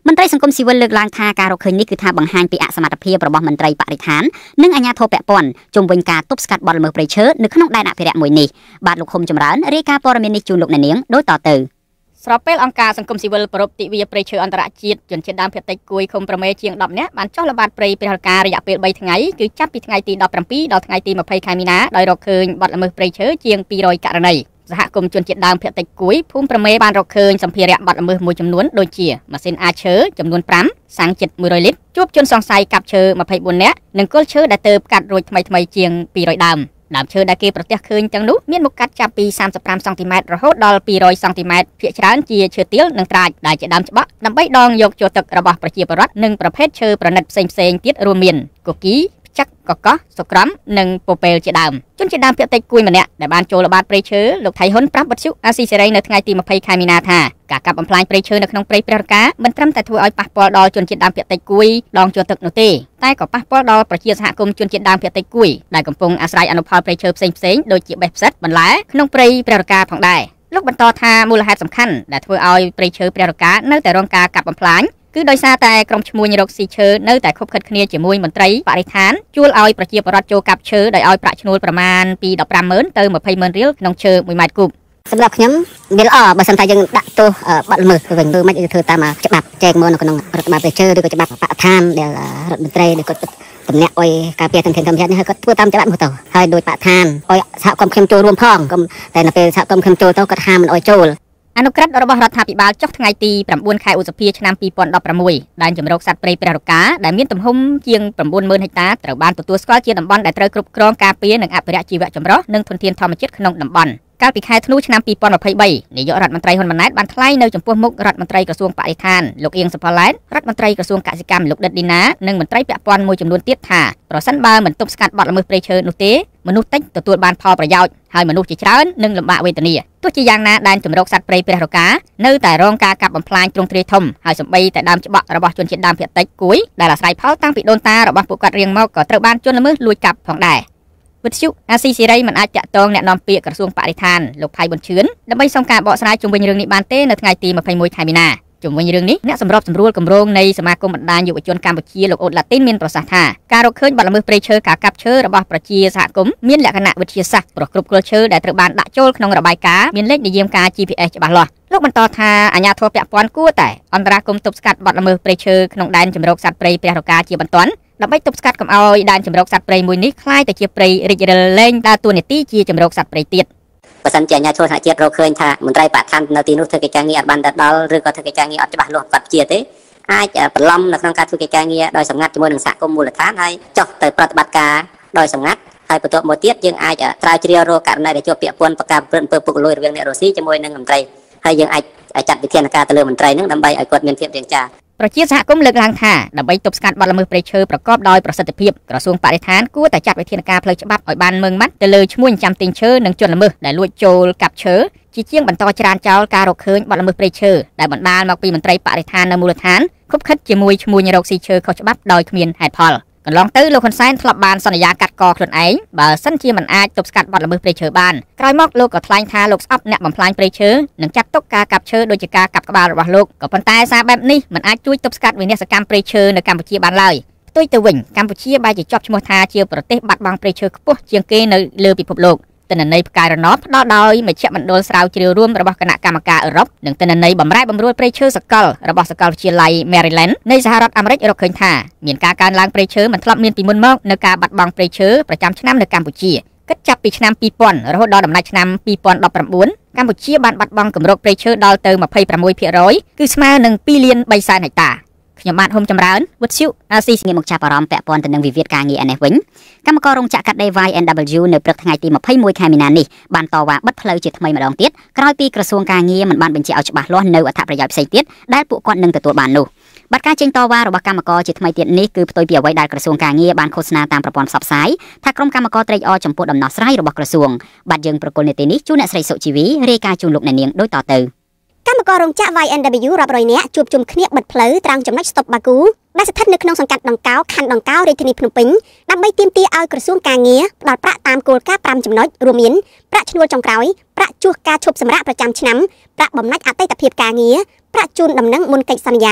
មន្ត្រីសង្គមស៊ីវិលលើកឡើងថាការរកឃើញនេះគឺថាបង្ហាញពីអសមត្ថភាពរបស់មន្ត្រីបរិស្ថាននិងអាជ្ញាធរពាក់ព័ន្ធជុំវិញការទប់ស្កាត់បទល្មើសព្រៃឈើនៅក្នុងដែនអភិរក្សមួយនេះបាទលោកឃុំចម្រើនរាយការណ៍ព័ត៌មាននេះជូនលោកអ្នកនាងដូចតទៅស្របពេលអង្គការសង្គមស៊ីវិលប្រពៃទិវាព្រៃឈើអន្តរជាតិជនជាតិដើមភាគតិចគួយឃុំប្រមេជាង10នាក់បានចុះល្បាតព្រៃព្រះរការរយៈពេល3ថ្ងៃគឺចាប់ពីថ្ងៃទី17ដល់ថ្ងៃទី20ខែមីនាដោយរកឃើញបទល្មើសព្រៃឈើជាង200ករណីសហគមន៍ជនជាតិដើមភាគតិចគួយភូមិប្រមេបានរកឃើញសម្ភារៈបទល្មើសមួយចំនួនដូចជាម៉ាស៊ីនអាឈើចំនួន5សាំងជិត100លីត្រជួបជនសង្ស័យកាប់ឈើ24នាក់និងគល់ឈើដែលទើបកាត់រួចថ្មីៗជាង200ដើមឈើដែលគេប្រទះឃើញទាំងនោះមានមុខកាត់ចាប់ពី35សង់ទីម៉ែត្ររហូតដល់200សង់ទីម៉ែត្រភាគច្រើនជាឈើទាលនិងត្រាចដែលជាដើមច្បក់ដើម្បីដងយកចូលទឹករបស់ប្រជាពលរដ្ឋនិងប្រភេទឈើប្រណិតផ្សេងៗទៀតរួមមានគគីចឹកកកោះសុក្រំនិងពពែលជាដើមជនជាដើមភាគតិចគួយម្នាក់ដែលបានចូលល្បាតព្រៃឈើលោកថៃហ៊ុនប្រាប់វិទ្យុអាស៊ីសេរីនៅថ្ងៃទី20ខែមីនាថាការកាប់បំផ្លាញព្រៃឈើនៅក្នុងព្រៃព្រះរការមិនត្រឹមតែធ្វើឲ្យប៉ះពាល់ដល់ជនជាតិដើមភាគតិចគួយដងចូលទឹកនោះទេតែក៏ប៉ះពាល់ដល់ប្រជាសហគមន៍ជនជាតិដើមភាគតិចគួយដែលកំពុងអាស្រ័យអនុផលព្រៃឈើផ្សេងៗដូចជាបេះផ្សិតបន្លែក្នុងព្រៃព្រះរការផងដែរលោកបន្តថាមូលហេតុសំខាន់ដែលធ្វើឲ្យព្រៃឈើព្រះរការនៅតែរងការកាប់បំផ្លាញគឺដោយសារតែក្រុមឈ្មួញរកស៊ីឈើនៅតែខົບខិតគ្នាជាមួយមន្ត្រីបរិស្ថានជួលឲ្យប្រជាពលរដ្ឋចូលកាប់ឈើដោយឲ្យប្រាក់ឈ្នួលប្រមាណពី150000ទៅ20000រៀលក្នុងឈើ1ម៉ែត្រគូបសម្រាប់ខ្ញុំវាល្អបើសិនថាយើងដាក់ទោសបាត់ល្មើសទៅវិញធ្វើមិនធ្វើតាមច្បាប់ចែកមកនៅក្នុងរដ្ឋបាលព្រៃឈើឬក៏ច្បាប់បរិស្ថានដែលរដ្ឋមន្ត្រីដែលគាត់តំណាក់ឲ្យការពារធនធានធម្មជាតិនេះគាត់ធ្វើតាមច្បាប់មកទៅហើយដោយបរិស្ថានឲ្យសហគមន៍ខ្ញុំចូលរួមផងតែនៅពេលសហគមន៍ខ្ញុំចូលទៅគាត់ហាមមិនឲ្យចូលអនុក្រឹត្យរបស់រដ្ឋាភិបាលចុះថ្ងៃទី9ខែឧសភាឆ្នាំ2016ដែនជម្រកសត្វព្រៃព្រះរការដែលមានទំហំជាង90000ហិកតាត្រូវបានទទួលស្គាល់ជាតំបន់ដែលត្រូវគ្រប់គ្រងការពារនិងអភិរក្សជីវៈចម្រុះនិងធនធានធម្មជាតិក្នុងតំបន់កាលពីខែធ្នូឆ្នាំ2023នាយករដ្ឋមន្ត្រីហ៊ុនម៉ាណែតបានថ្លែងនៅចំពោះមុខរដ្ឋមន្ត្រីក្រសួងបរិស្ថានលោកអៀងសុផាឡែតរដ្ឋមន្ត្រីក្រសួងកសិកម្មលោកដិតឌីណានិងមន្ត្រីពាក់ព័ន្ធមួយចំនួនទៀតថាប្រសិនបើមិនទប់ស្កាត់បទល្មើសព្រៃឈើនោះទេមនុស្សតិចទទួលបានផលប្រយោជន៍ហើយមនុស្សជាច្រើននឹងលំបាកវេទនាទោះជាយ៉ាងណាដែនជម្រកសត្វព្រៃព្រះរការនៅតែរងការកាប់បំផ្លាញទ្រង់ទ្រាយធំហើយសម្បីតែដើមច្បក់របស់ជនជាតិដើមភាគតិចគួយដែលអាស្រ័យផលតាំងពីដូនតារបស់ពួកគាត់រៀងមកក៏ត្រូវបានជនល្មើសលួចកាប់ផងដែរវិទ្យុអាស៊ីសេរីមិនអាចតាក់ទងអ្នកនាំពាក្យក្រសួងបរិស្ថានលោកផៃប៊ុនឈឿនដើម្បីសុំការបកស្រាយជុំវិញរឿងនេះបានទេនៅថ្ងៃទី21ខែមីនាជុំវិញរឿងនេះអ្នកសម្របសម្រួលគម្រោងនៃសមាគមបណ្ដាញយុវជនកម្ពុជាលោកអូតឡាទីនមានប្រសាសន៍ថាការរកឃើញបទល្មើសព្រៃឈើការកាប់ឈើរបស់ប្រជាសហគមន៍មានលក្ខណៈវិទ្យាសាស្ត្រព្រោះគ្រប់គល់ឈើដែលត្រូវបានដាក់ចូលក្នុងរបាយការណ៍មានលេខនិយមការ GPS ច្បាស់លាស់លោកបន្តថាអាជ្ញាធរពាក់ព័ន្ធគួរតែអន្តរាគមន៍ទប់ស្កាត់បទល្មើសព្រៃឈើក្នុងដែនជម្រកសត្វព្រៃព្រះរការជាបន្ទាន់ដើម្បីទប់ស្កាត់កុំឲ្យដែនជម្រកសត្វព្រៃមួយនេះក្លាយទៅជាព្រៃរិចរិលលែងដើរតួនាទីជាជម្រកសត្វព្រៃទៀតបើសិនជាអាជ្ញាធរថ្នាក់ជាតិរកឃើញថាមន្ត្រីបរិស្ថាននៅទីនោះធ្វើកិច្ចការងារអត់បានទៅដល់ឬក៏ធ្វើកិច្ចការងារអត់ច្បាស់លាស់គាត់ជាទេអាចបន្លំនៅក្នុងការធ្វើកិច្ចការងារដោយសម្ងាត់ជាមួយនឹងសហគមន៍មូលដ្ឋានហើយចុះទៅប្រតិបត្តិការដោយសម្ងាត់ហើយបន្ទាប់មកទៀតយើងអាចស្រាវជ្រាវរកករណីដែលជាប់ពាក់ព័ន្ធប្រការព្រឹត្តអំពើពុករលួយរវាងអ្នករស់ស៊ីជាមួយនឹងមន្ត្រីហើយយើងអាចចាត់វិធានការទៅលើមន្ត្រីនឹងដើម្បីឲ្យគាត់មានភាពរាងចាប្រជាសហគមន៍លើកឡើងថាដើម្បីទប់ស្កាត់បទល្មើសព្រៃឈើប្រកបដោយប្រសិទ្ធភាពក្រសួងបរិស្ថានគួរតែចាត់វិធានការផ្លូវច្បាប់ឲ្យបានម៉ឺងម៉ាត់ទៅលើឈ្មួញចាំទិញឈើនិងជនល្មើសដែលលួចចូលកាប់ឈើជាងបន្តច្រានចោលការរកឃើញបទល្មើសព្រៃឈើដែលបណ្ដាលមកពីមន្ត្រីបរិស្ថាននៅមូលដ្ឋានខុបខិតជាមួយឈ្មួញរកស៊ីឈើខុសច្បាប់ដោយគ្មានហេតុផលកន្លងទៅលោកហ៊ុនសែនធ្លាប់បានសន្យាកាត់កខ្លួនឯងបើសិនជាមិនអាចទប់ស្កាត់បទល្មើសព្រៃឈើបានក្រោយមកលោកក៏ថ្លែងថាលោកស្អប់អ្នកបំផ្លាញព្រៃឈើនិងចាត់ទុកការកាប់ឈើដូចជាការកាប់ក្បាលរបស់លោកក៏ប៉ុន្តែសារបែបនេះមិនអាចជួយទប់ស្កាត់វិនាសកម្មព្រៃឈើនៅកម្ពុជាបានឡើយផ្ទុយទៅវិញកម្ពុជាបែរជាជាប់ឈ្មោះថាជាប្រទេសបាត់បង់ព្រៃឈើខ្ពស់ជាងគេនៅលើពិភពលោកទិន្នន័យផ្កាយរណបផ្ដល់ដោយមជ្ឈមណ្ឌលស្រាវជ្រាវរួមរបស់គណៈកម្មការអឺរ៉ុបនិងទិន្នន័យបម្រែបម្រួលព្រៃឈើសកលរបស់សាកលវិទ្យាល័យ Maryland នៃសហរដ្ឋអាមេរិករកឃើញថាមានការកើនឡើងព្រៃឈើមិនធ្លាប់មានពីមុនមកនៅការបាត់បង់ព្រៃឈើប្រចាំឆ្នាំនៅកម្ពុជាគិតចាប់ពីឆ្នាំ2000រហូតដល់ដំណាច់ឆ្នាំ2019កម្ពុជាបានបាត់បង់គម្រោកព្រៃឈើដល់ទៅ 26% គឺស្មើនឹង2លាន3សែនហិកតាខ្ញុំបាទហ៊ុំចម្រើនវិទ្យុអាស៊ីងាកមកចាប់អារម្មណ៍ពាក់ព័ន្ធទៅនឹងវិវាទការងារឯនេះវិញកម្មកររោងចក្រកាត់ដេរ YNW នៅព្រឹកថ្ងៃទី21ខែមីនានេះបានតវ៉ាបិទផ្លូវជាថ្មីម្ដងទៀតក្រោយពីក្រសួងការងារមិនបានបញ្ជាក់ឲ្យច្បាស់លាស់នៅអត្ថប្រយោជន៍ផ្សេងទៀតដែលពួកគាត់នឹងទទួលបាននោះបាទការចេញតវ៉ារបស់កម្មករជាថ្មីទៀតនេះគឺផ្ទុយពីអ្វីដែលក្រសួងការងារបានឃោសនាតាមប្រព័ន្ធផ្សព្វផ្សាយថាក្រុមកម្មករត្រេកអរចំពោះដំណោះស្រាយរបស់ក្រសួងបាទយើងប្រកុលនីតិនេះជួនអ្នកស្រីសុជីវីរាយការណ៍ជូនលោកអ្នកនាងដូចតទៅកម្មកររោងចក្រ YNW រាប់រយនាក់ជួបជុំគ្នាបិទផ្លូវត្រង់ចំណុចស្តុបបាគូដែលស្ថិតនៅក្នុងសង្កាត់ដង្កោខណ្ឌដង្កោរាជធានីភ្នំពេញដើម្បីទាមទារឲ្យក្រសួងការងារផ្តល់ប្រាក់តាមគោលការណ៍5ចំណុចរួមមានប្រាក់ឈ្នួលចុងក្រោយប្រាក់ជួសការឈប់សម្រាកប្រចាំឆ្នាំប្រាក់បំណាច់អតីតភាពការងារប្រាក់ជូនដំណឹងមុនកិច្ចសន្យា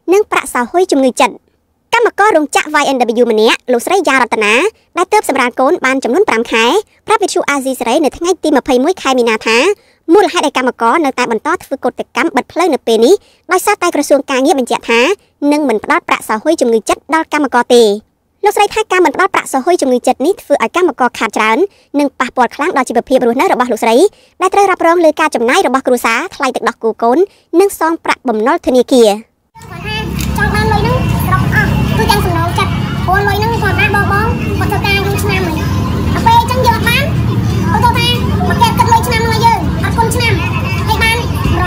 និងប្រាក់សោហ៊ុយជំងឺចិត្តកម្មកររោងចក្រ YNW ម្នាក់លោកស្រីយ៉ារតនាដែលទើបសម្រាលកូនបានចំនួន5ខែប្រាប់វិទ្យុអាស៊ីសេរីនៅថ្ងៃទី21ខែមីនាថាមូលហេតុដែលកម្មករនៅតែបន្តធ្វើកោតកម្មបិទផ្លូវនៅពេលនេះដោយសារតែក្រសួងការងារបញ្ជាក់ថានឹងមិនផ្ដល់ប្រាក់សោហ៊ុយជំងឺចិត្តដល់កម្មករទេលោកស្រីថាការមិនផ្ដល់ប្រាក់សោហ៊ុយជំងឺចិត្តនេះធ្វើឲ្យកម្មករខាតច្រើននិងប៉ះពាល់ខ្លាំងដល់ជីវភាពរស់នៅរបស់លោកស្រីដែលត្រូវរ៉ាប់រងលើការចំណាយរបស់គ្រួសារថ្លៃទឹកដោះគោកូននិងសងប្រាក់បំណុលធនាគារចង់បានលុយហ្នឹងរាប់អស់គឺទាំងសំណងចិត្តព្រោះលុយហ្នឹងគាត់ថាបងគាត់ធ្វើការយូរឆ្នាំហើយដល់ពេលអញ្ចឹងយើងអត់បានគាត់ថាមកគេគិតលុយឆ្នាំមកយើងអត់គុណឆ្នាំហើយបាន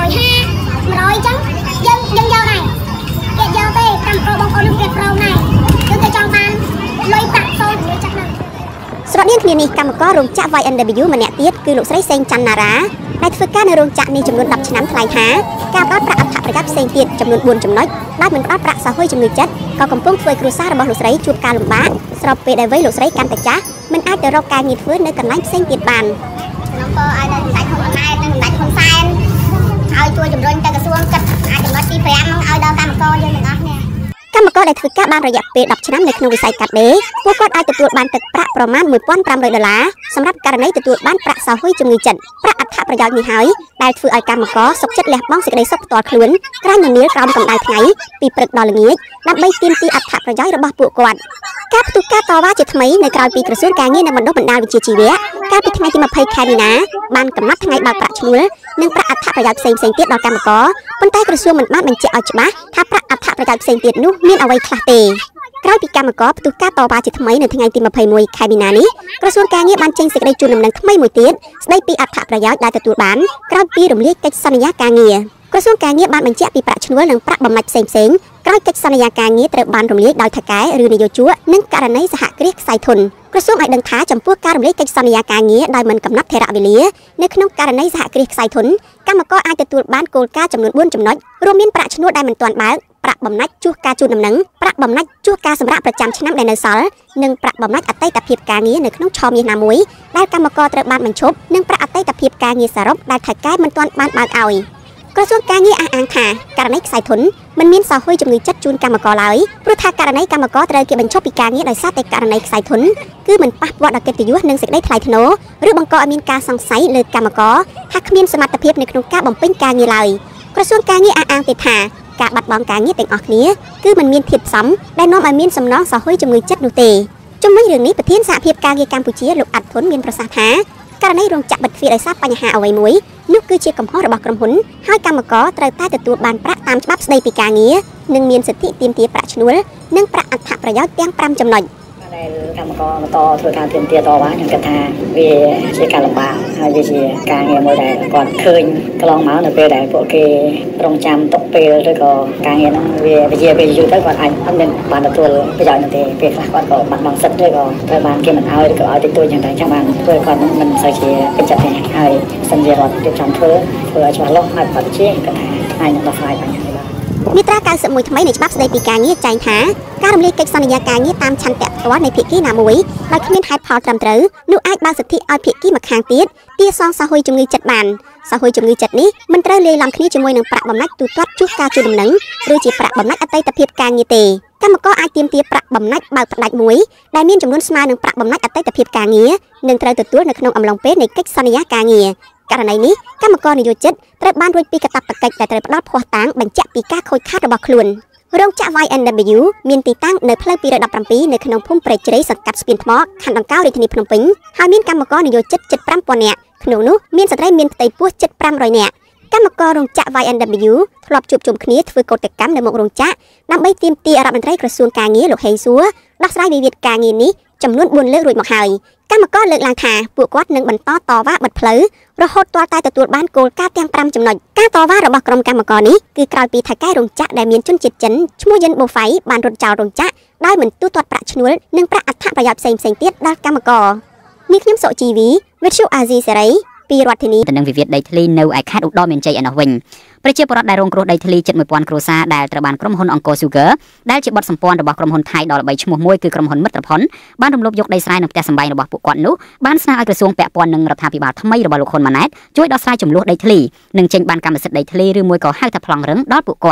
150 100អញ្ចឹងយើងយកដែរគេយកទេកម្មករបងប្អូននឹងគេប្រងដែរគឺតែចង់បានលុយប្រាក់សូនលុយចិត្តហ្នឹងស្រដៀងគ្នានេះកម្មកររោងចក្រ YNW ម្នាក់ទៀតគឺលោកស្រីសេងច័ន្ទណារ៉ាដែលធ្វើការនៅរោងចក្រនេះចំនួន10ឆ្នាំថ្លែងថាការផ្ដល់ប្រាក់អត្ថប្រយោជន៍ផ្សេងទៀតចំនួន4ចំណុចដែលមិនផ្ដល់ប្រាក់សោហ៊ុយជំងឺចិត្តក៏កំពុងធ្វើគ្រួសាររបស់លោកស្រីជួបការលំបាកស្របពេលដែលវ័យលោកស្រីកាន់តែចាស់មិនអាចទៅរកការងារធ្វើនៅកន្លែងផ្សេងទៀតបានខ្ញុំក៏ឲ្យនៅដាច់ខ្លួនអណែតនិងដាច់ខ្លួនសែនឲ្យជួយជំរុញទៅក្រសួងគិតអាចចំណុចទី5ហ្នឹងឲ្យដល់កម្មករយើងទាំងអស់គ្នាកម្មករដែលធ្វើការបានរយៈពេល10ឆ្នាំនៅក្នុងវិស័យកាត់ដេរពួកគាត់អាចទទួលបានទឹកប្រាក់ប្រមាណ$1,500សម្រាប់ករណីទទួលបានប្រាក់សោហ៊ុយជំងឺចិត្តប្រាក់អត្ថប្រយោជន៍នេះហើយដែលធ្វើឲ្យកម្មករសុខចិត្តលះបង់សេចក្តីសុខផ្ទាល់ខ្លួនក្រែងននៀលក្រោមកម្ដៅថ្ងៃពីព្រឹកដល់ល្ងាចដើម្បីទាមទារអត្ថប្រយោជន៍របស់ពួកគាត់ការផ្ទុះការតវ៉ាជាថ្មីនៅក្រៅពីក្រសួងការងារនិងបណ្ដុះបណ្ដាលវិជ្ជាជីវៈកាលពីថ្ងៃទី20ខែមីនាបានកំណត់ថ្ងៃបើកប្រាក់ឈ្នួលនិងប្រាក់អត្ថប្រយោជន៍ផ្សេងៗទៀតដល់កម្មករប៉ុន្តែក្រសួងមិនបានបញ្ជាក់ឲ្យច្បាស់ថាប្រាក់អត្ថប្រយោជន៍ផ្សេងទៀតនោះមានអ្វីខ្លះទេក្រោយពីកម្មករផ្ទុះការតវ៉ាជាថ្មីនៅថ្ងៃទី21ខែមីនានេះក្រសួងការងារបានចេញសេចក្តីជូនដំណឹងថ្មីមួយទៀតស្តីពីអត្ថប្រយោជន៍ដែលទទួលបានក្រោយពីរំលាយកិច្ចសន្យាការងារក្រសួងការងារបានបញ្ជាក់ពីប្រាក់ឈ្នួលនិងប្រាក់បំណាច់ផ្សេងៗក្រោយកិច្ចសន្យាការងារត្រូវបានរំលាយដោយថៅកែឬនយោជកនិងករណីសហគ្រាសខ្សែធនក្រសួងឲ្យដឹងថាចំពោះការរំលាយកិច្ចសន្យាការងារដោយមិនកំណត់ថេរវេលានៅក្នុងករណីសហគ្រាសខ្សែធនកម្មករអាចទទួលបានគោលការណ៍ចំនួន4ចំណុចរួមមានប្រាក់ឈ្នួលដែលមិនទាន់បើកប្រាក់បំណាច់ជួសការជូនដំណឹងប្រាក់បំណាច់ជួសការសម្រាប់ប្រចាំឆ្នាំដែលនៅសល់និងប្រាក់បំណាច់អតីតភាពការងារនៅក្នុងឆមាសណាមួយដែលកម្មករត្រូវបានបញ្ឈប់និងប្រាក់អតីតភាពការងារសរុបដែលថៅកែមិនទាន់បានបើកឲ្យក្រសួងការងារអះអាងថាករណីខ្សែធនមិនមានសោហ៊ុយជំងឺចិត្តជូនកម្មករឡើយព្រោះថាករណីកម្មករត្រូវគេបញ្ឈប់ពីការងារដោយសារតែករណីខ្សែធនគឺមិនប៉ះពាល់ដល់កិត្តិយសនិងសេចក្តីថ្លៃថ្នូរឬបង្កឲ្យមានការសង្ស័យលើកម្មករថាគ្មានសមត្ថភាពនៅក្នុងការបំពេញការងារឡើយក្រសួងការងារអះអាងទៀតថាការបាត់បង់ការងារទាំងអស់គ្នាគឺមិនមានធាតុផ្សំដែលនាំឲ្យមានសំណងសោហ៊ុយជំងឺចិត្តនោះទេជំវិញរឿងនេះប្រធានសហភាពការងារកម្ពុជាលោកអាត់ធុនមានប្រសាសន៍ថាករណីរោងចក្របិទទ្វារដោយសារបញ្ហាអ្វីមួយនោះគឺជាកំហុសរបស់ក្រុមហ៊ុនហើយកម្មករត្រូវតែទទួលបានប្រាក់តាមច្បាប់ស្តីពីការងារនិងមានសិទ្ធិទាមទារប្រាក់ឈ្នួលនិងប្រាក់អត្ថប្រយោជន៍ទាំង5ចំណុចដែលកម្មករបន្តធ្វើការទាមទារតវ៉ាខ្ញុំគិតថាវាជាការលំបាកហើយវាជាការងារមួយដែលគាត់ឃើញកន្លងមកនៅពេលដែលពួកគេរងចាំទុកពេលឬក៏ការងារហ្នឹងវាជាពេលយូរទៅគាត់អាចអត់មានបានទទួលប្រយោជន៍នោះទេពេលខ្លះគាត់ក៏បាត់បង់សិទ្ធិឬក៏ត្រូវបានគេមិនឲ្យឬក៏ឲ្យតិចតួចយ៉ាងណាចឹងបានធ្វើគាត់មិនសូវជាពេញចិត្តទេហើយសិនជារដ្ឋរៀបចំធ្វើឲ្យច្បាស់លាស់ហើយគាត់ជាគាត់ថាអាចនឹងដោះស្រាយបញ្ហានេះបានមាត្រា91ថ្មីនៃច្បាប់ស្តីពីការងារចែងថាការរំលាយកិច្ចសន្យាការងារតាមឆន្ទៈផ្ទាល់នៃភាគីណាមួយដោយគ្មានហេតុផលត្រឹមត្រូវនោះអាចបើកសិទ្ធិឲ្យភាគីម្ខាងទៀតទារសងសោហ៊ុយជំងឺចិត្តបានសោហ៊ុយជំងឺចិត្តនេះមិនត្រូវលាយឡំគ្នាជាមួយនឹងប្រាក់បំណាច់ទូទាត់ជួសការជូនដំណឹងឬជាប្រាក់បំណាច់អតីតភាពការងារទេកម្មករអាចទាមទារប្រាក់បំណាច់បើកផ្ដាច់មួយដែលមានចំនួនស្មើនឹងប្រាក់បំណាច់អតីតភាពការងារនិងត្រូវទទួលនៅក្នុងអំឡុងពេលនៃកិច្ចសន្យាការងារករណីនេះកម្មករនិយោជិតត្រូវបានរួចពីកាតព្វកិច្ចដែលត្រូវផ្ដល់ភស្តុតាងបញ្ជាក់ពីការខូចខាតរបស់ខ្លួនរោងចក្រ YNW មានទីតាំងនៅផ្លូវ217នៅក្នុងភូមិព្រែកជ្រៃសង្កាត់ស្ពានថ្មខណ្ឌដង្កោរាជធានីភ្នំពេញហើយមានកម្មករនិយោជិតជិត 5,000 នាក់ក្នុងនោះមានស្ត្រីមានផ្ទៃពោះជិត 500 នាក់កម្មកររោងចក្រ YNW ធ្លាប់ជួបជុំគ្នាធ្វើកោតកម្មនៅមុខរោងចក្រដើម្បីទាមទាររដ្ឋមន្ត្រីក្រសួងការងារលោកហេងសួរដោះស្រាយវិវាទការងារនេះចំនួន4លើករួចមកហើយកម្មករលើកឡើងថាពួកគាត់នឹងបន្តតវ៉ាបិទផ្លូវរហូតទាល់តែទទួលបានគោលការណ៍ទាំង5ចំណុចការតវ៉ារបស់ក្រុមកម្មករនេះគឺក្រោយពីថៅកែរោងចក្រដែលមានជនជាតិចិនឈ្មោះយិនបូហ្វៃបានរត់ចោលរោងចក្រដោយមិនទូទាត់ប្រាក់ឈ្នួលនិងប្រាក់អត្ថប្រយោជន៍ផ្សេងៗទៀតដល់កម្មករនេះខ្ញុំសុជីវីវិទ្យុអាស៊ីសេរីពីរដ្ឋធានីទៅនឹងវិវាទដីធ្លីនៅឯខេត្តឧត្តរមានជ័យឯណោះវិញប្រជាពលរដ្ឋដែលរងគ្រោះដីធ្លីជិត 1000 គ្រួសារដែលត្រូវបានក្រុមហ៊ុនអង្គរ Sugar ដែលជាបទសម្ព័ន្ធរបស់ក្រុមហ៊ុនថៃដល់ល្បីឈ្មោះមួយគឺក្រុមហ៊ុនមិត្តផលបានរំលោភយកដីស្រែនៅផ្ទះសម្បែងរបស់ពួកគាត់នោះបានស្នើឲ្យក្រសួងពាក់ព័ន្ធនឹងរដ្ឋាភិបាលថ្មីរបស់លោកហ៊ុនម៉ាណែតជួយដោះស្រាយចំនួនដីធ្លីនិងចេញបានកម្មសិទ្ធិដីធ្លីឬមួយក៏ហៅថាប្លង់រឹងដល់ពួកគាត់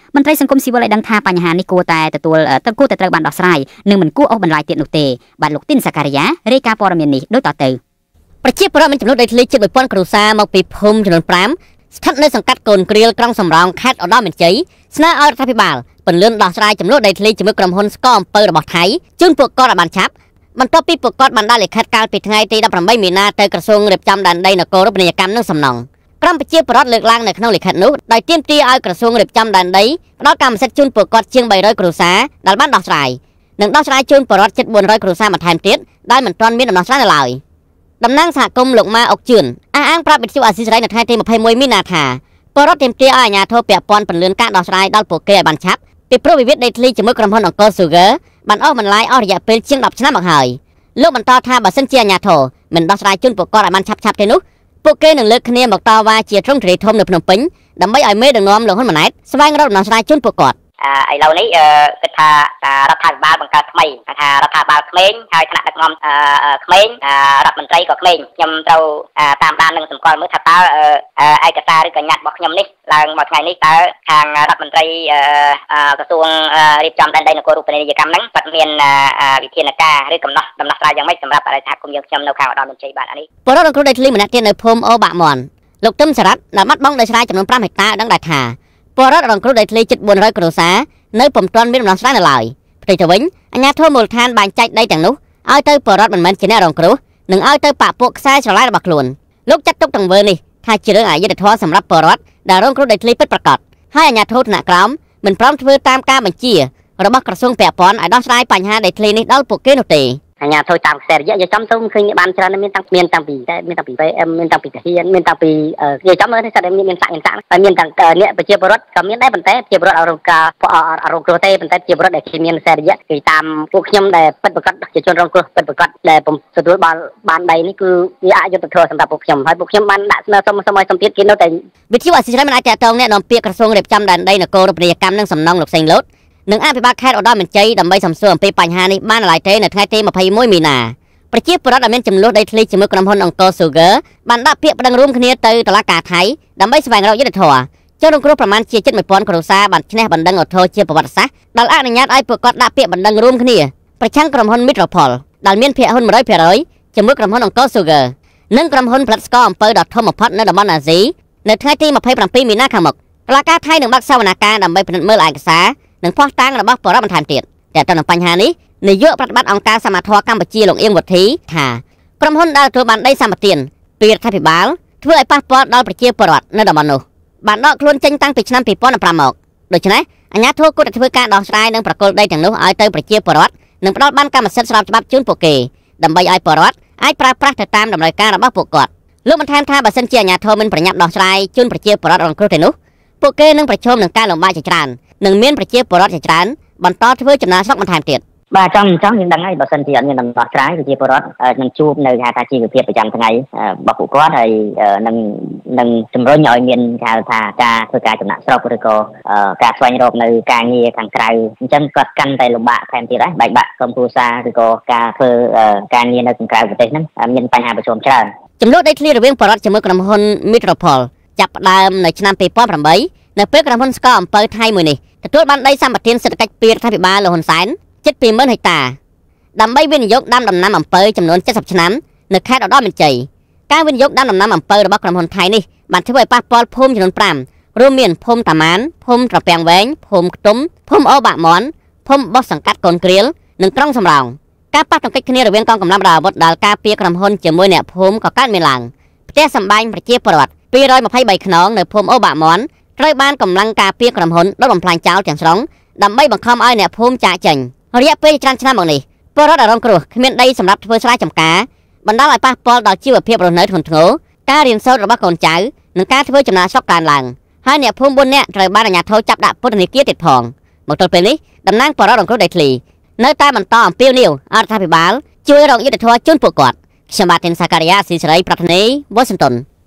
មន្ត្រីសង្គមស៊ីវិលឲ្យដឹងថាបញ្ហានេះគួរតែត្រូវបានដោះស្រាយនិងមិនគួរអូសបន្លាយទៀតនោះទេបាទលោកទីនសាការីយ៉ារាយការណ៍ព័ត៌មាននេះដូចតទៅប្រជាពលរដ្ឋមានចំនួនដីធ្លីជិត 1000 គ្រួសារមកពីភូមិចំនួន5ស្ថិតនៅសង្កាត់កូនគ្រៀលក្រុងសំរោងខេត្តឧត្តរមានជ័យស្នើឲ្យរដ្ឋាភិបាលពន្យាដោះស្រាយចំនួនដីធ្លីជាមួយក្រុមហ៊ុនស្កអំពៅរបស់ថៃជូនពួកគាត់ឲ្យបានឆាប់បន្ទាប់ពីពួកគាត់បានដាក់លិខិតកាលពីថ្ងៃទី18មីនាទៅក្រសួងរៀបចំដែនដីនគររូបនីយកម្មនិងសំណង់ក្រុមប្រជាពលរដ្ឋលើកឡើងនៅក្នុងលិខិតនោះដោយទាមទារឲ្យក្រសួងរៀបចំដែនដីផ្ដល់កម្មសិទ្ធិជូនពួកគាត់ជាង300គ្រួសារដែលបានដោះស្រាយនិងដោះស្រាយជូនពលរដ្ឋជិត400គ្រួសារបន្ថែមទៀតដែលមិនទាន់មានដំណោះស្រាយនៅឡើយតំណាងសហគមន៍លោកម៉ាអុកជឿនអះអាងប្រាប់វិទ្យុអាស៊ីសេរីនៅថ្ងៃទី21មីនាថាពលរដ្ឋទាមទារឲ្យអាជ្ញាធរពាក់ព័ន្ធពន្យាការដោះស្រាយដល់ពួកគេឲ្យបានឆាប់ពីព្រោះវិវាទដីធ្លីជាមួយក្រុមហ៊ុនអង្គរ Sugar បានអស់បន្លាយអស់រយៈពេលជាង10ឆ្នាំមកហើយលោកបន្តថាបើសិនជាអាជ្ញាធរមិនដោះស្រាយជូនពួកគាត់ឲ្យបានឆាប់ៗទេនោះពួកគេនឹងលើកគ្នាមកតវ៉ាជាទ្រង់ទ្រាយធំនៅភ្នំពេញដើម្បីឲ្យមេដឹកនាំលោកហ៊ុនម៉ាណែតស្វែងរកដំណោះស្រាយជូនពួកគាត់ឥឡូវនេះគិតថារដ្ឋាភិបាលបង្កើតថ្មីថារដ្ឋាភិបាលក្មេងហើយថ្នាក់ដឹកនាំក្មេងរដ្ឋមន្ត្រីក៏ក្មេងខ្ញុំត្រូវតាមដាននិងសម្គាល់មើលថាតើឯកសារឬក៏ញត្តិរបស់ខ្ញុំនេះឡើងមកថ្ងៃនេះតើខាងរដ្ឋមន្ត្រីក្រសួងរៀបចំដែនដីនគររូបនីយកម្មហ្នឹងគាត់មានវិធានការឬកំណត់ដំណោះស្រាយយ៉ាងម៉េចសម្រាប់សហគមន៍យើងខ្ញុំនៅខាងឧត្តរមានជ័យបាទនេះពលរដ្ឋគ្រូដីធ្លីម្នាក់ទៀតនៅភូមិអូបាក់មន់លោកទឹមសារ៉ាត់ដែលបាត់បង់ដីស្រែចំនួន5ហិកតាដឹងដែរថាពលរដ្ឋរងគ្រោះដីធ្លីជិត400គ្រួសារនៅពុំទាន់មានដំណោះស្រាយនៅឡើយផ្ទុយទៅវិញអាជ្ញាធរមូលដ្ឋានបានចែកដីទាំងនោះឲ្យទៅពលរដ្ឋមិនមែនជាអ្នករងគ្រោះនិងឲ្យទៅប៉ាក់ពួកខ្សែស្រឡាយរបស់ខ្លួនលោកចាត់ទុកទង្វើនេះថាជារឿងអយុត្តិធម៌សម្រាប់ពលរដ្ឋដែលរងគ្រោះដីធ្លីពិតប្រាកដហើយអាជ្ញាធរថ្នាក់ក្រោមមិនព្រមធ្វើតាមការបញ្ជារបស់ក្រសួងពាក់ព័ន្ធឲ្យដោះស្រាយបញ្ហាដីធ្លីនេះដល់ពួកគេនោះទេអាញាធរតាមខ្សែរយៈចំទៅឃើញបានច្រើនមានតាំងពីPM មានតាំងពី PM មានតាំងពីទាហានមានតាំងពីចំមើលនេះស្អាតមានសាក់ហើយមានតាំងអ្នកប្រជាពលរដ្ឋក៏មានដែរប៉ុន្តែប្រជាពលរដ្ឋរងការរងគ្រោះទេប៉ុន្តែប្រជាពលរដ្ឋដែលគេមានខ្សែរយៈគេតាមពួកខ្ញុំដែលពិតប្រាកដជាជនរងគ្រោះពិតប្រាកដដែលទទួលបានដីនេះគឺវាអយុត្តិធម៌សម្រាប់ពួកខ្ញុំហើយពួកខ្ញុំបានដាក់ស្នើសុំឲ្យសម្ពាធគេនៅតែវិទ្យុអាស៊ីសេរីមិនអាចតតងអ្នកនាំពាក្យក្រសួងរៀបចំដែនដីនគររូបនីយកម្មនិងសំណង់លោកសេងលូតនិងអភិបាលខេត្តឧត្តរមានជ័យដើម្បីសំសួរអំពីបញ្ហានេះបានឡើយទេនៅថ្ងៃទី21មីនាប្រជាពលរដ្ឋដែលមានចំនួនដីធ្លីជាមួយក្រុមហ៊ុនអង្គរ Sugar បានដាក់ពាក្យប្តឹងរួមគ្នាទៅតុលាការថៃដើម្បីស្វែងរកយុត្តិធម៌ជនរងគ្រោះប្រមាណជាជិត1000គ្រួសារបានឈ្នះបណ្ដឹងឧទ្ធរជាប្រវត្តិសាស្ត្រដែលអនុញ្ញាតឲ្យពួកគាត់ដាក់ពាក្យបណ្ដឹងរួមគ្នាប្រឆាំងក្រុមហ៊ុន Metropol ដែលមានភាគហ៊ុន 100%ជាមួយក្រុមហ៊ុនអង្គរ Sugar និងក្រុមហ៊ុនផលិតស្ករអំពៅដ៏ធំបំផុតនៅតំបន់អាស៊ីនៅថ្ងៃទី27មីនាខាងមុខតុលាការថៃនឹងបើកសវនកម្មដើម្បីពិនិត្យមើលឯកសារនិងភស្តុតាងរបស់ពលរដ្ឋបន្ថែមទៀតតែទៅនឹងបញ្ហានេះនាយកប្រតិបត្តិអង្គការសមាធរកម្ពុជាលោកអៀងវុធីថាក្រុមហ៊ុនដែលទទួលបានដីសម្បត្តិពីរដ្ឋាភិបាលធ្វើឲ្យប៉ះពាល់ដល់ប្រជាពលរដ្ឋនៅតំបន់នោះបានដកខ្លួនចេញតាំងពីឆ្នាំ2015មកដូច្នេះអាជ្ញាធរគួរតែធ្វើការដោះស្រាយនិងប្រគល់ដីទាំងនោះឲ្យទៅប្រជាពលរដ្ឋនិងផ្ដល់បានកម្មសិទ្ធិស្របច្បាប់ជូនពួកគេដើម្បីឲ្យពលរដ្ឋអាចប្រើប្រាស់ទៅតាមតម្រូវការរបស់ពួកគាត់លោកបន្ថែមថាបើសិនជាអាជ្ញាធរមិនប្រញាប់ដោះស្រាយជូនប្រជាពលរដ្ឋរងគ្រោះទេនោះពួកគេនឹងប្រឈមនឹងការលំបាកជាច្រើននិងមានប្រជាពលរដ្ឋជាច្រើនបន្តធ្វើចំណាកស្រុកបន្ថែមទៀតបាទចង់យើងដឹងហើយបើសិនជាអត់មានដំណោះស្រាយប្រជាពលរដ្ឋនឹងជួបនៅហៅថាជីវភាពប្រចាំថ្ងៃរបស់ពួកគាត់ហើយនឹងជំរុញឲ្យមានគេហៅថាការធ្វើការចំណាក់ស្រុកឬក៏ការស្វែងរកនៅការងារខាងក្រៅអញ្ចឹងគាត់កាន់តែលំបាកថែមទៀតបែកបាក់ក្រុមគ្រួសារឬក៏ការធ្វើការងារនៅខាងក្រៅប្រទេសហ្នឹងមានបញ្ហាប្រឈមច្រើនចំនួនដីធ្លីរវាងពលរដ្ឋជាមួយក្រុមហ៊ុន Metropol ចាប់ផ្ដើមនៅឆ្នាំ2008នៅពេលក្រុមហ៊ុនស្ករអំពៅថៃមួយនេះទទួលបានដីសម្បត្តិសេដ្ឋកិច្ចពីរដ្ឋាភិបាលលោកហ៊ុនសែនជិត20000ហិកតាដើម្បីវិនិយោគដាំដំណាំអំពៅចំនួន70ឆ្នាំនៅខេត្តឧត្តរមានជ័យការវិនិយោគដាំដំណាំអំពៅរបស់ក្រុមហ៊ុនថៃនេះបានធ្វើឲ្យប៉ះពាល់ភូមិចំនួន5រួមមានភូមិតាម៉ានភូមិត្រពាំងវែងភូមិខ្ទុំភូមិអូបាក់មន់ភូមិបោះសង្កាត់កូនគ្រៀលនិងក្រុងសំរោងការប៉ះទង្គិចគ្នារវាងកងកម្លាំងប្រដាប់អាវុធដែលការពារក្រុមហ៊ុនជាមួយអ្នកភូមិក៏កើតមានឡើងផ្ទះសម្បែងប្រជាពលរដ្ឋ223ខ្នងនៅភូមិអូបាក់មន់ត្រូវបានកម្លាំងការពារក្រុមហ៊ុនដុតបំផ្លាញចោលទាំងស្រុងដើម្បីបង្ខំឲ្យអ្នកភូមិចាកចេញរយៈពេលច្រើនឆ្នាំមកនេះពលរដ្ឋរងគ្រោះគ្មានដីសម្រាប់ធ្វើស្រែចម្ការបណ្ដាលឲ្យប៉ះពាល់ដល់ជីវភាពរស់នៅធ្ងន់ធ្ងរការរៀនសូត្ររបស់កូនចៅនិងការធ្វើចំណាកស្រុកកើនឡើងហើយអ្នកភូមិ4នាក់ត្រូវបានអាជ្ញាធរចាប់ដាក់ពន្ធនាគារទៀតផងមកទល់ពេលនេះតំណាងពលរដ្ឋរងគ្រោះដីធ្លីនៅតែបន្តអំពាវនាវឲ្យរដ្ឋាភិបាលជួយរកយុត្តិធម៌ជូនពួកគាត់ខ្ញុំបាទធីនសាការីយ៉ាស៊ីសេរីប្រធានីវ៉ាស៊ីនតោន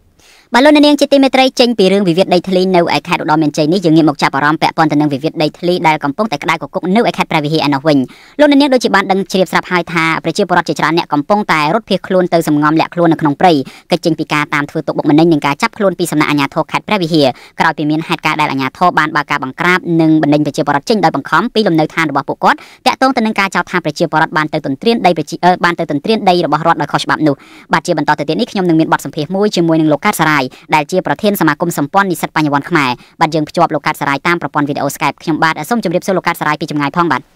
បាទលោកនាងជាទីមេត្រីចេញពីរឿងវិវាទដីធ្លីនៅឯខេត្តឧត្តរមានជ័យនេះយើងងាកមកចាប់អារម្មណ៍ពាក់ព័ន្ធទៅនឹងវិវាទដីធ្លីដែលកំពុងតែក្តៅគគុកនៅឯខេត្តព្រះវិហារឯនោះវិញលោកនាងដូចជាបានដឹងជ្រាបស្រាប់ហើយថាប្រជាពលរដ្ឋជាច្រើនអ្នកកំពុងតែរត់ភៀសខ្លួនទៅសំងំលាក់ខ្លួននៅក្នុងព្រៃកិច្ចចេញពីការតាមធ្វើទុកបុកម្នេញនិងការចាប់ខ្លួនពីសំណាក់អាជ្ញាធរខេត្តព្រះវិហារក្រោយពីមានហេតុការណ៍ដែលអាជ្ញាធរបានបើកការបង្ក្រាបនិងបណ្ដេញប្រជាពលរដ្ឋចេញដោយបង្ខំពីលំនៅឋានរបស់ពួកគាត់តាក់ទងទៅនឹងការចោទថាប្រជាពលរដ្ឋបានទៅទន្ទ្រានដីរបស់រដ្ឋដោយខុសច្បាប់នោះបាទជាបន្តទៅទៀតនេះខ្ញុំនឹងមានបទសម្ភាសន៍មួយជាមួយនឹងលោកកើតសរាយដែលជាប្រធានសមាគមសម្ព័ន្ធនិស្សិតបញ្ញវន្តខ្មែរបាទយើងភ្ជាប់លោកកើតសរាយតាមប្រព័ន្ធវីដេអូ Skype ខ្ញុំបាទសូមជម្រាបសួរលោកកើតសរាយពីចម្ងាយផងបាទ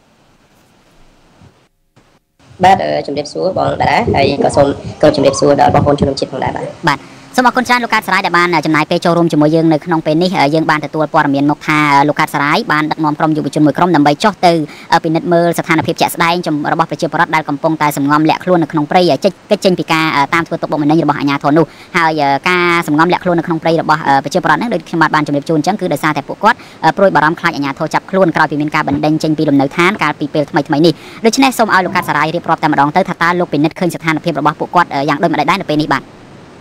ជំរាបសួរបងតារាហើយក៏សូមជម្រាបសួរដល់បងប្អូនជនរួមជាតិផងដែរបាទសូមអរគុណច្រើនលោកកើតសរាយដែលបានចំណាយពេលចូលរួមជាមួយយើងនៅក្នុងពេលនេះយើងបានទទួលព័ត៌មានមកថាលោកកើតសរាយបានដឹកនាំក្រុមយុវជនមួយក្រុមដើម្បីចុះទៅពិនិត្យមើលស្ថានភាពជាក់ស្ដែងរបស់ប្រជាពលរដ្ឋដែលកំពុងតែសំងំលាក់ខ្លួននៅក្នុងព្រៃកិច្ចចេញពីការតាមធ្វើទុកបុកម្នេញរបស់អាជ្ញាធរនោះហើយការសំងំលាក់ខ្លួននៅក្នុងព្រៃរបស់ប្រជាពលរដ្ឋនេះដូចខ្ញុំបានជម្រាបជូនអញ្ចឹងគឺដោយសារតែពួកគាត់ព្រួយបារម្ភខ្លាចអាជ្ញាធរចាប់ខ្លួនក្រោយពីមានការបណ្ដេញចេញពីលំនៅឋានកាលពីពេលថ្មីនេះដូច្នេះសូមឲ្យលោកកើតសរាយរៀបរាប់តែម្ដងទៅថាតើលោកពិនិត្យឃើញស្ថានភាពរបស់ពួកគាត់យ៉ាងដូចម្តេចដែរនៅពេលនេះបាទ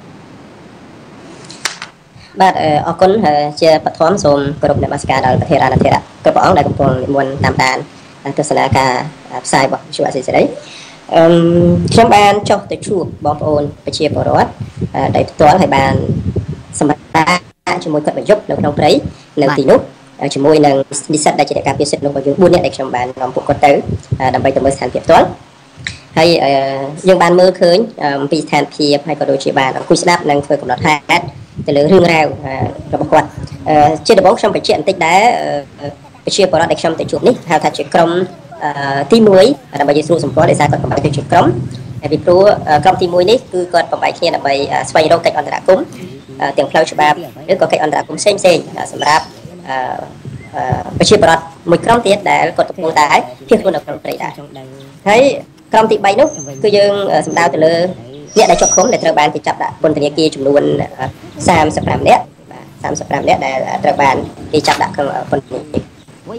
បាទអរគុណជាបឋមសូមគោរពនមស្ការដល់ប្រធានាធិបតីគ្រប់ព្រះអង្គដែលកំពុងនិមន្តតាមដានទស្សនាការផ្សាយរបស់វិទ្យុអាស៊ីសេរីខ្ញុំបានចុះទៅជួបបងប្អូនប្រជាពលរដ្ឋដែលផ្ទាល់ហើយបានសម្រាប់ជាមួយគាត់ប្រយុទ្ធនៅក្នុងព្រៃនៅទីនោះជាមួយនឹងនិស្សិតដែលជាអ្នកការពារសិទ្ធិរបស់យើង4នាក់ដែលខ្ញុំបាននាំពួកគាត់ទៅដើម្បីទៅមើលស្ថានភាពផ្ទាល់ហើយយើងបានមើលឃើញអំពីស្ថានភាពហើយក៏ដូចជាបានអង្គុយស្ដាប់និងធ្វើកំណត់ហេតុទៅលើរឿងរ៉ាវរបស់គាត់ជាដំបូងខ្ញុំបញ្ជាក់បន្តិចដែរប្រជាពលរដ្ឋដែលខ្ញុំទៅជួបនេះហៅថាជាក្រុមទី1ដើម្បីយើងស្រួលសម្គាល់ដោយសារគាត់បំបែកទៅជាក្រុមហើយពីព្រោះក្រុមទី1នេះគឺគាត់បំបែកគ្នាដើម្បីស្វែងរកកិច្ចអន្តរកម្មទាំងផ្លូវច្បាប់ឬក៏កិច្ចអន្តរកម្មផ្សេងសម្រាប់ប្រជាពលរដ្ឋមួយក្រុមទៀតដែលគាត់កំពុងតែភៀសខ្លួននៅក្នុងព្រៃដែរហើយក្រុមទី3នោះគឺយើងសម្ដៅទៅលើអ្នកដែលជាប់ឃុំដែលត្រូវបានគេចាប់ដាក់ពន្ធនាគារចំនួន35នាក់បាទ35នាក់ដែលត្រូវបានគេចាប់ដាក់ក្នុងពន្ធនាគារ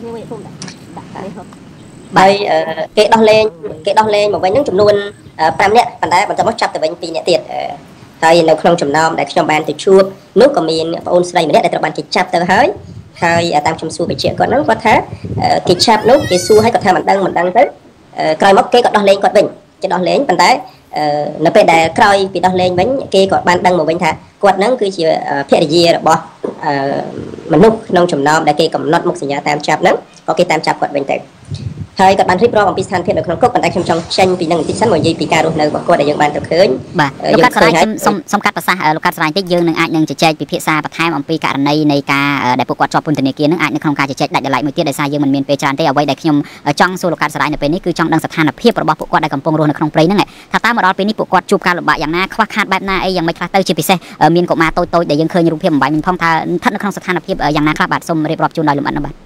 ហើយគេដោះលែងមកវិញនឹងចំនួន5នាក់ប៉ុន្តែបន្តមកចាប់ទៅវិញ2នាក់ទៀតហើយនៅក្នុងចំណោមដែលខ្ញុំបានទៅជួបនោះក៏មានបងអូនស្រីម្នាក់ដែលត្រូវបានគេចាប់ទៅហើយតាមខ្ញុំសួរបញ្ជាក់គាត់ហ្នឹងគាត់ថាគេចាប់នោះគេសួរឲ្យគាត់ថាមិនដឹងទៅក្រោយមកគេក៏ដោះលែងគាត់វិញគេដោះលែងប៉ុន្តែនៅពេលដែលក្រោយពីដោះលែងវិញគេក៏បានដឹងមកវិញថាគាត់ហ្នឹងគឺជាភរិយារបស់មនុស្សក្នុងចំណោមដែលគេកំណត់មុខសញ្ញាតាមចាប់ហ្នឹងក៏គេតាមចាប់គាត់វិញទៅហើយគាត់បានរៀបរាប់អំពីស្ថានភាពនៅក្នុងគុកប៉ុន្តែខ្ញុំចង់ចេញពីនឹងបន្តិចសិនមកនិយាយពីការរស់នៅរបស់គាត់ដែលយើងបានទៅឃើញបាទលោកកាត់សរាយខ្ញុំកាត់ប្រសាសន៍លោកកាត់សរាយបន្តិចយើងនឹងអាចនឹងជជែកពិភាក្សាបន្ថែមអំពីករណីនៃការដែលពួកគាត់ជាប់ពន្ធនាគារនឹងអាចនៅក្នុងការជជែកដាច់ដライមួយទៀតដោយសារយើងមិនមានពេលច្រើនទេអ្វីដែលខ្ញុំចង់សួរលោកកាត់សរាយនៅពេលនេះគឺចង់ដឹងស្ថានភាពរបស់ពួកគាត់ដែលកំពុងរស់នៅក្នុងព្រៃហ្នឹងថាតើមកដល់ពេលនេះពួកគាត់ជួបការលំបាកយ៉ាងណាខ្វះខាតបែបណាអីយ៉ាងម៉េចខ្លះទៅជាពិសេសមានកុមារតូចៗដែលយើងឃើញរូបភាពបំបញ្ញផងថាស្ថិតនៅក្នុងស្ថានភាពយ៉ាងណាខ្លះបាទសូមរៀបរាប់ជូនដោយលម្អិតនោះបាទ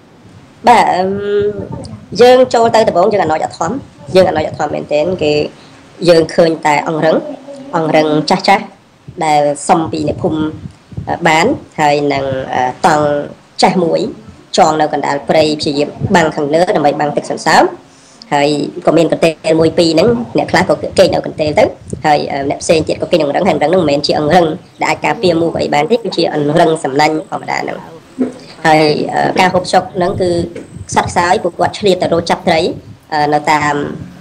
យើងចូលទៅដំបូងយើងអនុញ្ញាតអធំមែនទែនគេយើងឃើញតែអង្រឹងចាស់ដែលសុំពីអ្នកភូមិបានហើយនឹងតង់ចាស់មួយចងនៅកណ្ដាលព្រៃព្យាយាមបាំងខាងលើដើម្បីបាំងទឹកសន្សើមហើយក៏មានកន្ទេលមួយពីរហ្នឹងអ្នកខ្លះក៏គេនៅកន្ទេលទៅហើយអ្នកផ្សេងទៀតក៏គេនឹងរឹងហើយរឹងហ្នឹងមិនមែនជាអង្រឹងដែលអាចការពារមូសអីបានទេគឺជាអង្រឹងសម្លាញ់ធម្មតាហ្នឹងហើយការហូបចុកហ្នឹងគឺខ្សត់ខ្សោយពួកគាត់ឆ្លៀតទៅរកចាប់ត្រីនៅតាម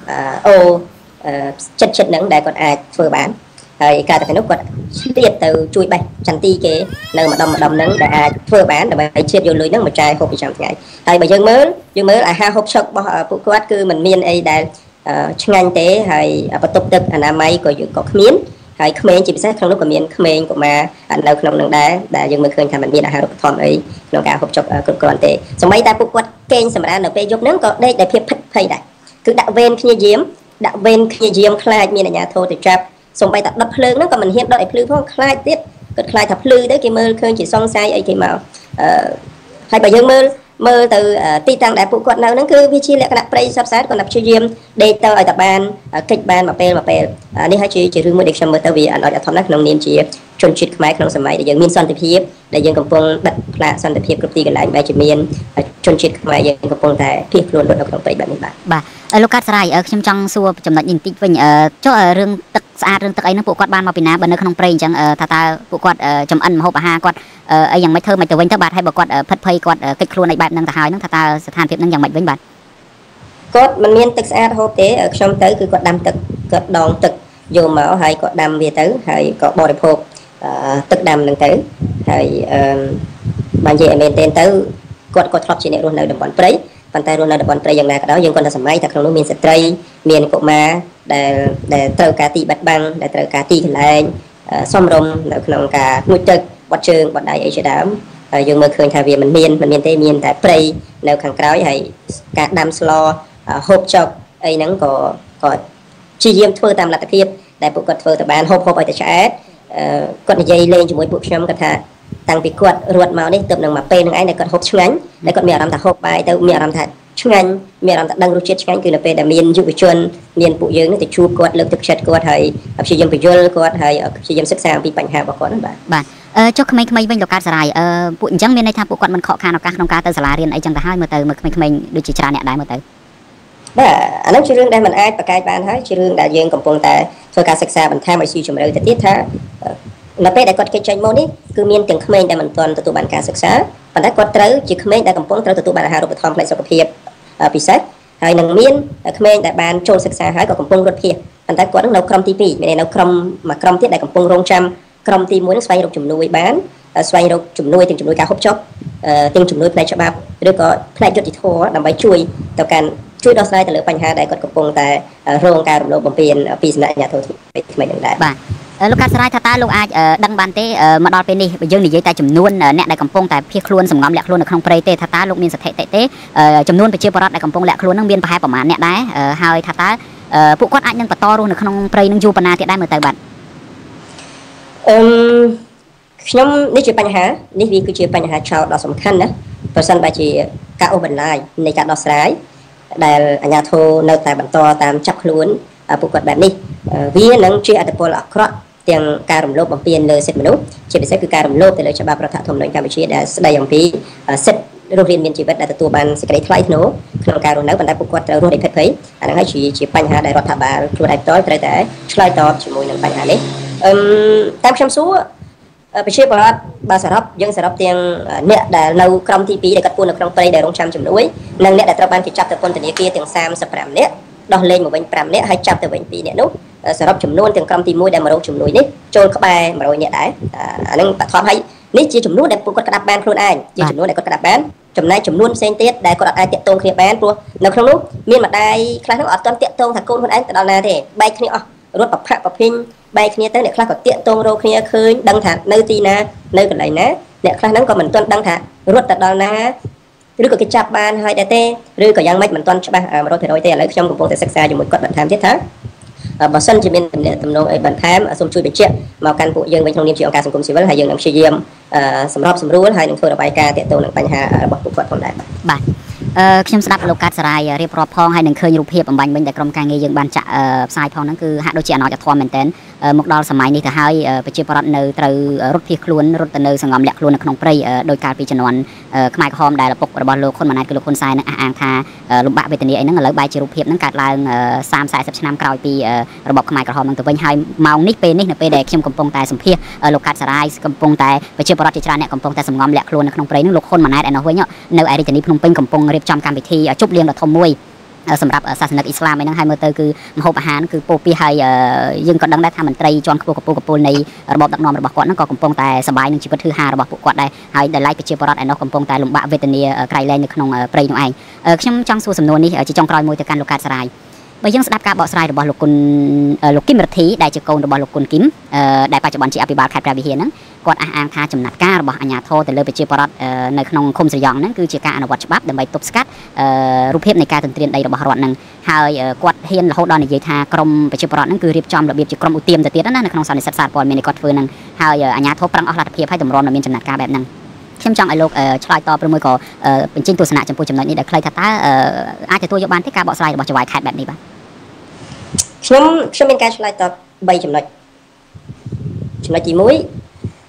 ចិត្តហ្នឹងដែលគាត់អាចធ្វើបានហើយការតែនោះគាត់ឆ្លៀតទៅជួយបេះចន្ទីគេនៅម្ដុំហ្នឹងដែលអាចធ្វើបានដើម្បីជាតិយកលុយហ្នឹងមកចាយហូបប្រចាំថ្ងៃហើយបើយើងមើលអាហារហូបចុករបស់ពួកគាត់គឺมันមានអីដែលឆ្ងាញ់ទេហើយបន្ទប់ទឹកអនាម័យក៏គ្មានហើយក្មេងជាពិសេសក្នុងនោះក៏មានក្មេងកុមារនៅក្នុងនឹងដែរដែលយើងមើលឃើញថាมันមានអាហារូបត្ថម្ភអីក្នុងការហូបចុកគ្រប់គ្រាន់ទេសម្បីតែពួកគាត់កេងសម្រាននៅពេលយប់ហ្នឹងក៏ដេកដោយភាពភិតភ័យដែរគឺដាក់វេនគ្នាយាមខ្លាចមានអាជ្ញាធរទៅចាប់សម្បីតែដុតភ្លើងហ្នឹងក៏មិនហ៊ានដុតឲ្យភ្លឺផងខ្លាចទៀតគាត់ខ្លាចថាភ្លឺទៅគេមើលឃើញជាសង្ស័យអីគេមកហើយបើយើងមើលទៅទីតាំងដែលពួកគាត់នៅហ្នឹងគឺវាជាលក្ខណៈព្រៃសពសាតគាត់តែព្យាយាមដេកទៅឲ្យតែបានកិច្ចបានមួយពេលនេះហើយជារឿងមួយដែលខ្ញុំមើលទៅវាអត់អត់ធំណាស់ក្នុងនាមជាជនជាតិខ្មែរក្នុងសម័យដែលយើងមានសន្តិភាពដែលយើងកំពុងបិទផ្លាកសន្តិភាពគ្រប់ទីកន្លែងបែរជាមានជជនជាតិខ្មែរយើងកំពុងតែភៀសខ្លួនរត់នៅក្នុងព្រៃបែបនេះបាទលោកកាត់ស្រ័យខ្ញុំចង់សួរចំណុចនេះបន្តិចវិញចុះរឿងទឹកស្អាតរឿងទឹកអីហ្នឹងពួកគាត់បានមកពីណាបើនៅក្នុងព្រៃអញ្ចឹងថាតើពួកគាត់ចំអិនម្ហូបអាហារគាត់អីយ៉ាងម៉េចធ្វើមិនទៅវិញទៅបាទហើយបើគាត់ផិតភ័យគាត់កិច្ចខ្លួនអីបែបហ្នឹងទៅហើយហ្នឹងថាតើស្ថានភាពហ្នឹងយ៉ាងម៉េចវិញបាទគាត់មិនមានទឹកស្អាតហូបទេខ្ញុំទៅគឺគាត់ដាំទឹកគាត់ដងទឹកយកមកហើយគាត់ដាំវាទៅហើយក៏បរិភោគទឹកដាំហ្នឹងទៅហើយបាននិយាយឲ្យមែនទេទៅគាត់ក៏ធ្លាប់ជាអ្នករស់នៅតំបន់ព្រៃប៉ុន្តែរស់នៅតំបន់ព្រៃយ៉ាងណាក៏ដោយយើងគាត់តែសម័យតែក្នុងនោះមានស្ត្រីមានកុមារដែលត្រូវការទីបាត់បង់ដែលត្រូវការទីកន្លែងសំរុំនៅក្នុងការងូតទឹកបត់ជើងបត់ដៃអីជាដើមហើយយើងមើលឃើញថាវាមិនមានទេមានតែព្រៃនៅខាងក្រោយហើយការដាំស្លហូបចុកអីហ្នឹងក៏ជាយាមធ្វើតាមលទ្ធភាពដែលពួកគាត់ធ្វើទៅបានហូបឲ្យតែឆ្អែតគាត់និយាយលេងជាមួយពួកខ្ញុំគាត់ថាតាំងពីគាត់រត់មកនេះទើបនឹងមកពេលនឹងឯងដែលគាត់ហូបឆ្ងាញ់ដែលគាត់មានអារម្មណ៍ថាហូបបាយទៅមានអារម្មណ៍ថាឆ្ងាញ់មានអារម្មណ៍ថាដឹងរសជាតិឆ្ងាញ់គឺនៅពេលដែលមានយុវជនមានពួកយើងនេះទៅជួបគាត់លើកទឹកចិត្តគាត់ហើយព្យាយាមបញ្យល់គាត់ហើយព្យាយាមសិក្សាអំពីបញ្ហារបស់គាត់ហ្នឹងបាទចុះក្មេងៗវិញលោកកាត់សរាយពួកអញ្ចឹងមានន័យថាពួកគាត់មិនខកខានឱកាសក្នុងការទៅសាលារៀនអីចឹងទៅហើយមើលក្មេងៗដូចជាច្រើនអ្នកដែរមើលទៅបាទអានោះជារឿងដែលមិនអាចប្រកែកបានហើយជារឿងដែលយើងកំពុងតែធ្វើការសិក្សាបន្ថែមឲ្យស៊ីជម្រៅទៅទៀតថានៅពេលដែលគាត់គេចចេញមកនេះគឺមានទាំងក្មេងដែលមិនទាន់ទទួលបានការសិក្សាប៉ុន្តែគាត់ត្រូវជាក្មេងដែលកំពុងត្រូវទទួលបានអាហារូបត្ថម្ភផ្នែកសុខភាពពិសេសហើយនឹងមានក្មេងដែលបានចូលសិក្សាហើយក៏កំពុងរត់ភៀសប៉ុន្តែគាត់នឹងនៅក្រុមទី2មាននៅក្រុមមួយក្រុមទៀតដែលកំពុងរងចាំក្រុមទី1នឹងស្វែងរកជំនួយបានស្វែងរកជំនួយទាំងជំនួយការហូបចុកទាំងជំនួយផ្នែកច្បាប់ឬក៏ផ្នែកយុត្តិធម៌ដើម្បីជួយទៅកាន់ជួយដោះស្រាយទៅលើបញ្ហាដែលគាត់កំពុងតែរងការរំលោភបំពានពីសំណាក់អាជ្ញាធរថ្មីនឹងដែរបាទលោកកាត់សរាយថាតើលោកអាចដឹងបានទេមកដល់ពេលនេះបើយើងនិយាយតែចំនួនអ្នកដែលកំពុងតែភៀសខ្លួនសម្ងំលាក់ខ្លួននៅក្នុងព្រៃទេថាតើលោកមានស្ថិតិទេចំនួនប្រជាពលរដ្ឋដែលកំពុងលាក់ខ្លួននឹងមានប្រហែលប្រមាណអ្នកដែរហើយថាតើពួកគាត់អាចនឹងបន្តរស់នៅក្នុងព្រៃនឹងយូរប៉ុណ្ណាទៀតដែរមើលទៅបាទខ្ញុំនេះជាបញ្ហានេះវាគឺជាបញ្ហាចោតដ៏សំខាន់ណាប្រសិនបើជាការអូសបន្លាយនៃការដោះស្រាយដែលអាជ្ញាធរនៅតែបន្តតាមចាប់ខ្លួនពួកគាត់បែបនេះវានឹងជាអត្តពលអាក្រក់ទាំងការរំលោភបំពានលើសិទ្ធិមនុស្សជាពិសេសគឺការរំលោភទៅលើច្បាប់រដ្ឋធម្មនុញ្ញកម្ពុជាដែលស្ដីអំពីសិទ្ធិរស់រានមានជីវិតដែលទទួលបានសេចក្តីថ្លៃថ្នូរក្នុងការរស់នៅប៉ុន្តែពួកគាត់ត្រូវរស់ដោយភ័យអាហ្នឹងហើយជាបញ្ហាដែលរដ្ឋាភិបាលខ្លួនឯងផ្ទាល់ត្រូវតែឆ្លើយតបជាមួយនឹងបញ្ហានេះតាមខ្ញុំសួរប្រជាពលរដ្ឋបើសរុបយើងសរុបទាំងអ្នកដែលនៅក្រុមទី2ដែលគាត់ពួននៅក្នុងព្រៃដែលរងចាំជំនួយនិងអ្នកដែលត្រូវបានគេចាប់ទៅពន្ធនាគារទាំង35នាក់ដោះលែងមកវិញ5នាក់ហើយចាប់ទៅវិញ2នាក់នោះសរុបចំនួនទាំងក្រុមទី1ដែលមករកជំនួយនេះចូលក្បែរ100នាក់ដែរអានឹងបឋមហើយនេះជាចំនួនដែលពួកគាត់ក្តាប់បានខ្លួនឯងជាចំនួនដែលគាត់ក្តាប់បានចំណែកចំនួនផ្សេងទៀតដែលគាត់អាចតាក់ទងគ្នាបានព្រោះនៅក្នុងនោះមានម្ដាយខ្លះនោះអត់ទាន់តាក់ទងថាកូនខ្លួនឯងទៅដល់ណាទេបែកគ្នាអស់រត់ប្រផាក់ប្រភិញបែកគ្នាទៅអ្នកខ្លះក៏តាក់ទងរកគ្នាឃើញដឹងថានៅទីណានៅកន្លែងណាអ្នកខ្លះហ្នឹងក៏មិនទាន់ដឹងថារត់ទៅដល់ណាឬក៏គេចាប់បានហើយដែរទេឬក៏យ៉ាងម៉េចមិនទាន់ច្បាស់ 100% ទេឥឡូវខ្ញុំកំពុងតែសិក្សាជាមួយគាត់បន្ថែមទៀតថាបើសិនជាមានទំនងអីបន្ថែមសូមជួយបញ្ជាក់មកកាន់ពួកយើងវិញក្នុងនាមជាអង្គការសង្គមស៊ីវិលហើយយើងនឹងព្យាយាមសម្របសម្រួលហើយនឹងធ្វើរបាយការណ៍ទាក់ទងនឹងបញ្ហារបស់ពួកគាត់ផងដែរបាទខ្ញុំស្ដាប់លោកកាត់សរាយរៀបរាប់ផងហើយនឹងឃើញរូបភាពអំបញ្ញវិញដែលក្រុមការងារយើងបានចាក់ផ្សាយផងហ្នឹងគឺហាក់ដូចជាអនាគតធម៌មែនទែនមកដល់សម័យនេះទៅហើយប្រជាពលរដ្ឋនៅត្រូវរត់ភៀសខ្លួនរត់ទៅនៅសង្ងំលាក់ខ្លួននៅក្នុងព្រៃដោយកាលពីជំនាន់ខ្មែរក្រហមដែលឪពុករបស់លោកហ៊ុនម៉ាណែតគឺលោកហ៊ុនសែននឹងអះអាងថាលំបាកវេទនាអីហ្នឹងឥឡូវបែរជារូបភាពហ្នឹងកើតឡើង30-40ឆ្នាំក្រោយពីរបបខ្មែរក្រហមហ្នឹងទៅវិញហើយម៉ោងនេះពេលនេះនៅពេលដែលខ្ញុំកំពុងតែសម្ភាសលោកកាត់សរាយកំពុងតែប្រជាពលរដ្ឋជាច្រើនអ្នកកំពុងតែសង្ងំលាក់ខ្លួននៅក្នុងព្រៃហ្នឹងលោកហ៊ុនម៉ាណែតឯនោះវិញនៅឯរាជធានីភ្នំពេញកំពុងរៀបចំកម្មវិធីជប់លៀងដ៏ធំមួយសម្រាប់សាសនិកអ៊ីស្លាមឯហ្នឹងហើយមើលទៅគឺម្ហូបអាហារគឺពោពីហើយយើងក៏ដឹងដែរថាមន្ត្រីជាន់ខ្ពស់កពូលនៃរបបដឹកនាំរបស់គាត់ហ្នឹងក៏កំពុងតែសប្បាយនឹងជីវិតធឺហារបស់ពួកគាត់ដែរហើយដែលឡែកប្រជាពលរដ្ឋឯនោះកំពុងតែលំបាកវេទនាក្រៃលែងនៅក្នុងព្រៃនោះឯងខ្ញុំចង់សួរសំណួរនេះជាចុងក្រោយមួយទៅកាន់លោកកាត់សរាយបើយើងស្ដាប់ការបកស្រាយរបស់លោកគឹមរដ្ឋីដែលជាកូនរបស់លោកគុណគឹមដែលបច្ចុប្បន្នជាអភិបាលខេត្តព្រះវិហារហ្នឹងគាត់អះអាងថាចំណាត់ការរបស់អាជ្ញាធរទៅលើប្រជាពលរដ្ឋនៅក្នុងឃុំស្រយ៉ង់ហ្នឹងគឺជាការអនុវត្តច្បាប់ដើម្បីទប់ស្កាត់រូបភាពនៃការទន្ទ្រានដីរបស់រដ្ឋហ្នឹងហើយគាត់ហ៊ានរហូតដល់និយាយថាក្រមប្រជាពលរដ្ឋហ្នឹងគឺរៀបចំរបៀបជាក្រុមឧទាមទៅទៀតណានៅក្នុងសន្និសីទសារព័ត៌មានគាត់ធ្វើហ្នឹងហើយអាជ្ញាធរប្រឹងអស់លទ្ធភាពឲ្យតម្រាំឲ្យមានចំណាត់ការបែបហ្នឹងខ្ញុំចង់ឲ្យលោកឆ្លើយតបឬមួយក៏បញ្ចេញទស្សនៈចំពោះចំណុចនេះដែលខ្លីថាតើអាចទទួលយកបានទេការបកស្រាយរបស់ចៅហ្វាយខេត្តបែបនេះបាទខ្ញុំមានការឆ្លើយតប3ចំណុចទី1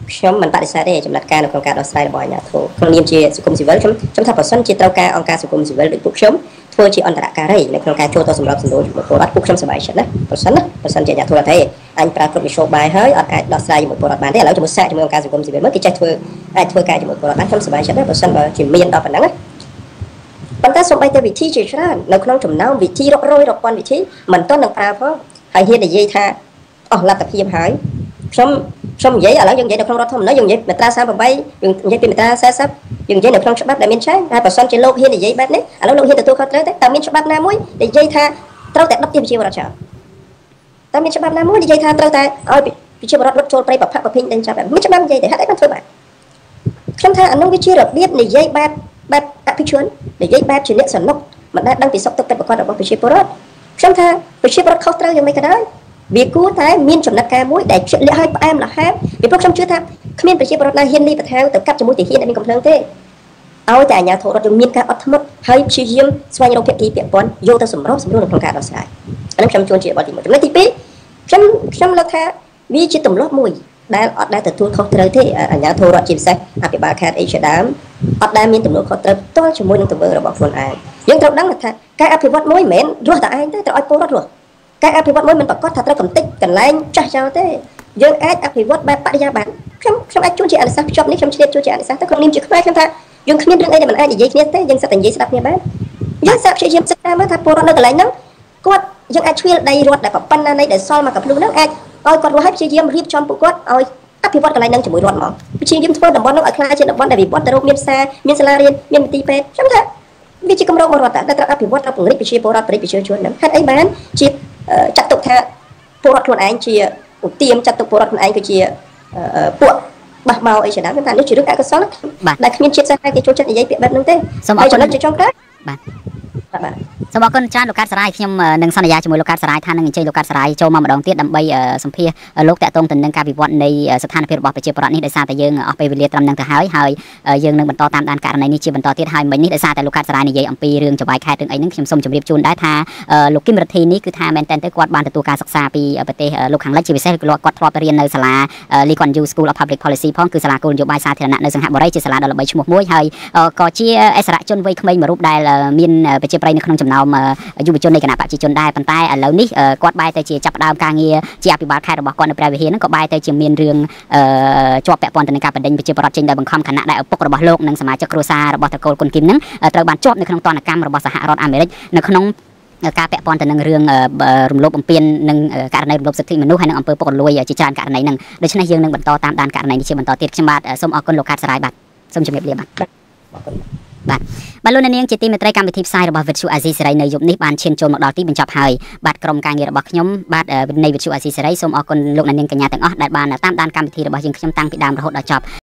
ខ្ញុំមិនបដិសេធទេចំណាត់ការនៅក្នុងការដោះស្រាយរបស់អាជ្ញាធរក្នុងនាមជាសង្គមស៊ីវិលខ្ញុំថាប្រសិនជាត្រូវការអង្គការសង្គមស៊ីវិលដូចពួកខ្ញុំធ្វើជាអន្តរការីនៅក្នុងការចូលទៅសម្របសម្រួលជាមួយពលរដ្ឋពួកខ្ញុំសប្បាយចិត្តណាប្រសិនជាអាជ្ញាធរថាអញប្រើគ្រប់វិធីបាយហើយអត់អាចដោះស្រាយជាមួយពលរដ្ឋបានទេឥឡូវជាមួយសាកជាមួយអង្គការសង្គមស៊ីវិលមកគេចេះអាចធ្វើការជាមួយពលរដ្ឋបានខ្ញុំសប្បាយចិត្តណាប្រសិនបើជាមានដល់ប៉ុណ្ណឹងណាប៉ុន្តែសូម្បីតែវិធីជាច្រើននៅក្នុងចំណោមវិធីរាប់រយរាប់ពាន់វិធីមិនទាន់នឹងប្រើផងហើយហ៊ាននិយាយថាអស់លទ្ធភាពហើយខ្ញុំនិយាយឥឡូវយើងនិយាយនៅក្នុងរដ្ឋធម្មនុញ្ញយើងនិយាយមាត្រា38យើងនិយាយពីមាត្រា40យើងនិយាយនៅក្នុងច្បាប់ដែលមានចែងហើយបើសិនជាលោកហ៊ាននិយាយបែបនេះឥឡូវលោកហ៊ានទទួលខុសត្រូវទេតើមានច្បាប់ណាមួយនិយាយថាត្រូវតែដុតទីប្រជាពលរដ្ឋចោលតើមានច្បាប់ណាមួយនិយាយថាត្រូវតែឲ្យប្រជាពលរដ្ឋលុតចូលព្រៃប្រផាក់ប្រភេទដេញចាប់បែបមានច្បាប់និយាយតែហេតុអីបានធ្វើបែបខ្ញុំថាអានោះវាជារបៀបនិយាយបែបអភិជននិយាយបែបជាអ្នកសនុកមិនដែលដឹងពីសុខទុក្ខពិតប្រាកដរបស់ប្រជាពលរដ្ឋខ្ញុំថាប្រជាពលរដ្ឋខុសត្រូវយ៉ាងម៉េចក៏ដោយវាគួរតែមានចំណាត់ការមួយដែលជាក់លាក់ឲ្យផ្អែមល្ហែមពីព្រោះខ្ញុំជឿថាគ្មានប្រជាពលរដ្ឋណាហ៊ានលីបន្ថែមទៅកាប់ជាមួយទាហានដែលមានកំភ្លើងទេឲ្យតែអាជ្ញាធររដ្ឋយើងមានការអត់ធ្មត់ហើយព្យាយាមស្វែងរកភាគីពាក់ព័ន្ធយកទៅសម្របសម្រួលក្នុងការដោះស្រាយអានេះខ្ញុំជួនជាបទទី1ចំណុចទី2ខ្ញុំលើកថាវាជាទម្លាប់មួយដែលអត់ដែលទទួលខុសត្រូវទេអាជ្ញាធររដ្ឋជាពិសេសអភិបាលខេត្តអីជាដើមអត់ដែលមានទំនួលខុសត្រូវផ្ទាល់ជាមួយនឹងទង្វើរបស់ខ្លួនឯងយើងត្រូវដឹងថាការអភិវឌ្ឍមួយមិនមែនរស់តែឯងទេត្រូវឲ្យពលរដ្ឋរស់ការអភិវឌ្ឍមួយមិនប្រកាសថាត្រូវកំទេចកន្លែងចាស់ចោលទេយើងអាចអភិវឌ្ឍបែបបរិយាបានខ្ញុំអាចជួនជាអនុសាសន៍ភ្ជាប់នេះខ្ញុំឆ្លៀតជួនជាអនុសាសន៍ទៅក្នុងនាមជាខ្មែរខ្ញុំថាយើងគ្មានរឿងអីដែលមិនអាចនិយាយគ្នាទេយើងសិតតែនិយាយស្ដាប់គ្នាបានយើងសាកព្យាយាមសិក្សាមើលថាពលរដ្ឋនៅកន្លែងហ្នឹងគាត់យើងអាចឆ្លៀលដីរដ្ឋដែលប៉ុណ្ណានៃដែលសល់មកកំភ្លុះហ្នឹងអាចឲ្យគាត់រស់ឲ្យព្យាយាមរៀបចំពួកគាត់ឲ្យអភិវឌ្ឍកន្លែងហ្នឹងជាមួយរដ្ឋមកព្យាយាមធ្វើតំបន់ហ្នឹងឲ្យក្លាយជាតំបន់ដែលវិវត្តទៅរកមានផ្សារមានសាលារៀនមានមន្ទីរពេទ្យខ្ញុំថាវាជាគម្រោងរបស់រដ្ឋដែលត្រូវអភិវឌ្ឍទៅពង្រីកប្រជាពលរដ្ឋប្រជាជនហ្នឹងហេតុអីបានជាចាត់ទុកថាពលរដ្ឋខ្លួនឯងជាឧទាមចាត់ទុកពលរដ្ឋខ្លួនឯងគឺជាពួកបះបោអីជាដើមខ្ញុំថានេះជារឿងអកុសលដែលគ្មានជាតិសាសន៍គេចូលចិត្តនិយាយពាក្យបែបហ្នឹងទេសូមឲ្យចំណុចជាចុងក្រោយបាទសូមអរគុណច្រើនលោកកាត់សរាយខ្ញុំនឹងសន្យាជាមួយលោកកាត់សរាយថានឹងអញ្ជើញលោកកាត់សរាយចូលមកម្ដងទៀតដើម្បីសម្ភាសលោកតាក់ទងទៅនឹងការវិវត្តនៃស្ថានភាពរបស់ប្រជាពលរដ្ឋនេះដោយសារតែយើងអស់ពេលវេលាត្រឹមនឹងទៅហើយយើងនឹងបន្តតាមដានករណីនេះជាបន្តទៀតហើយមិញនេះដោយសារតែលោកកាត់សរាយនិយាយអំពីរឿងចបាយខេត្តរឿងអីហ្នឹងខ្ញុំសូមជម្រាបជូនដែរថាលោកគឹមរដ្ឋីនេះគឺថាមែនតើគាត់បានទទួលការសិក្សាពីប្រទេសលោកខាងលិចជាពិសេសគាត់ធ្លាប់រៀននៅសាលា Lee Kuan Yew School of Public Policy ផងគឺសាលាគោលនយោបាយសាធារណៈនៅសង្ហបុរីជាសាលាដ៏ល្បីឈ្មោះមួយហើយក៏ជាអិសរាជជនវ័យក្មេងមួយរូបដែលមានប្រជាប្រិយនៅក្នុងចំណោមយុវជននៃគណៈបព្វជិជនដែរប៉ុន្តែឥឡូវនេះគាត់បែរទៅជាចាប់ផ្ដើមការងារជាអភិបាលខេត្តរបស់គាត់នៅព្រះវិហារហ្នឹងក៏បែរទៅជាមានរឿងជាប់ពាក់ព័ន្ធទៅនឹងការបណ្ដេញប្រជាពលរដ្ឋចេញដោយបង្ខំគណៈដែលឪពុករបស់លោកនិងសមាជិកគ្រួសាររបស់ត្រកូលគុនគីមហ្នឹងត្រូវបានជាប់នៅក្នុងទណ្ឌកម្មរបស់សហរដ្ឋអាមេរិកនៅក្នុងការពាក់ព័ន្ធទៅនឹងរឿងរំលោភបំពាននិងករណីរំលោភសិទ្ធិមនុស្សហើយនិងអំពើពុករលួយជាច្រើនករណីហ្នឹងដូច្នេះយើងនឹងបន្តតាមដានករណីនេះជាបន្តទៀតខ្ញុំបាទសូមអរគុណលោកកាត់សរាយបាទសូមជម្រាបលាបាទបាទលោកនាងជាទីមេត្រីកម្មវិធីផ្សាយរបស់ Vithu Azizi Serai នៅយប់នេះបានឈានចូលមកដល់ទីបញ្ចប់ហើយបាទក្រុមការងាររបស់ខ្ញុំបាទនៃ Vithu Azizi Serai សូមអរគុណលោកនាងកញ្ញាទាំងអស់ដែលបានតាមដានកម្មវិធីរបស់យើងខ្ញុំតាំងពីដើមរហូតដល់ចប់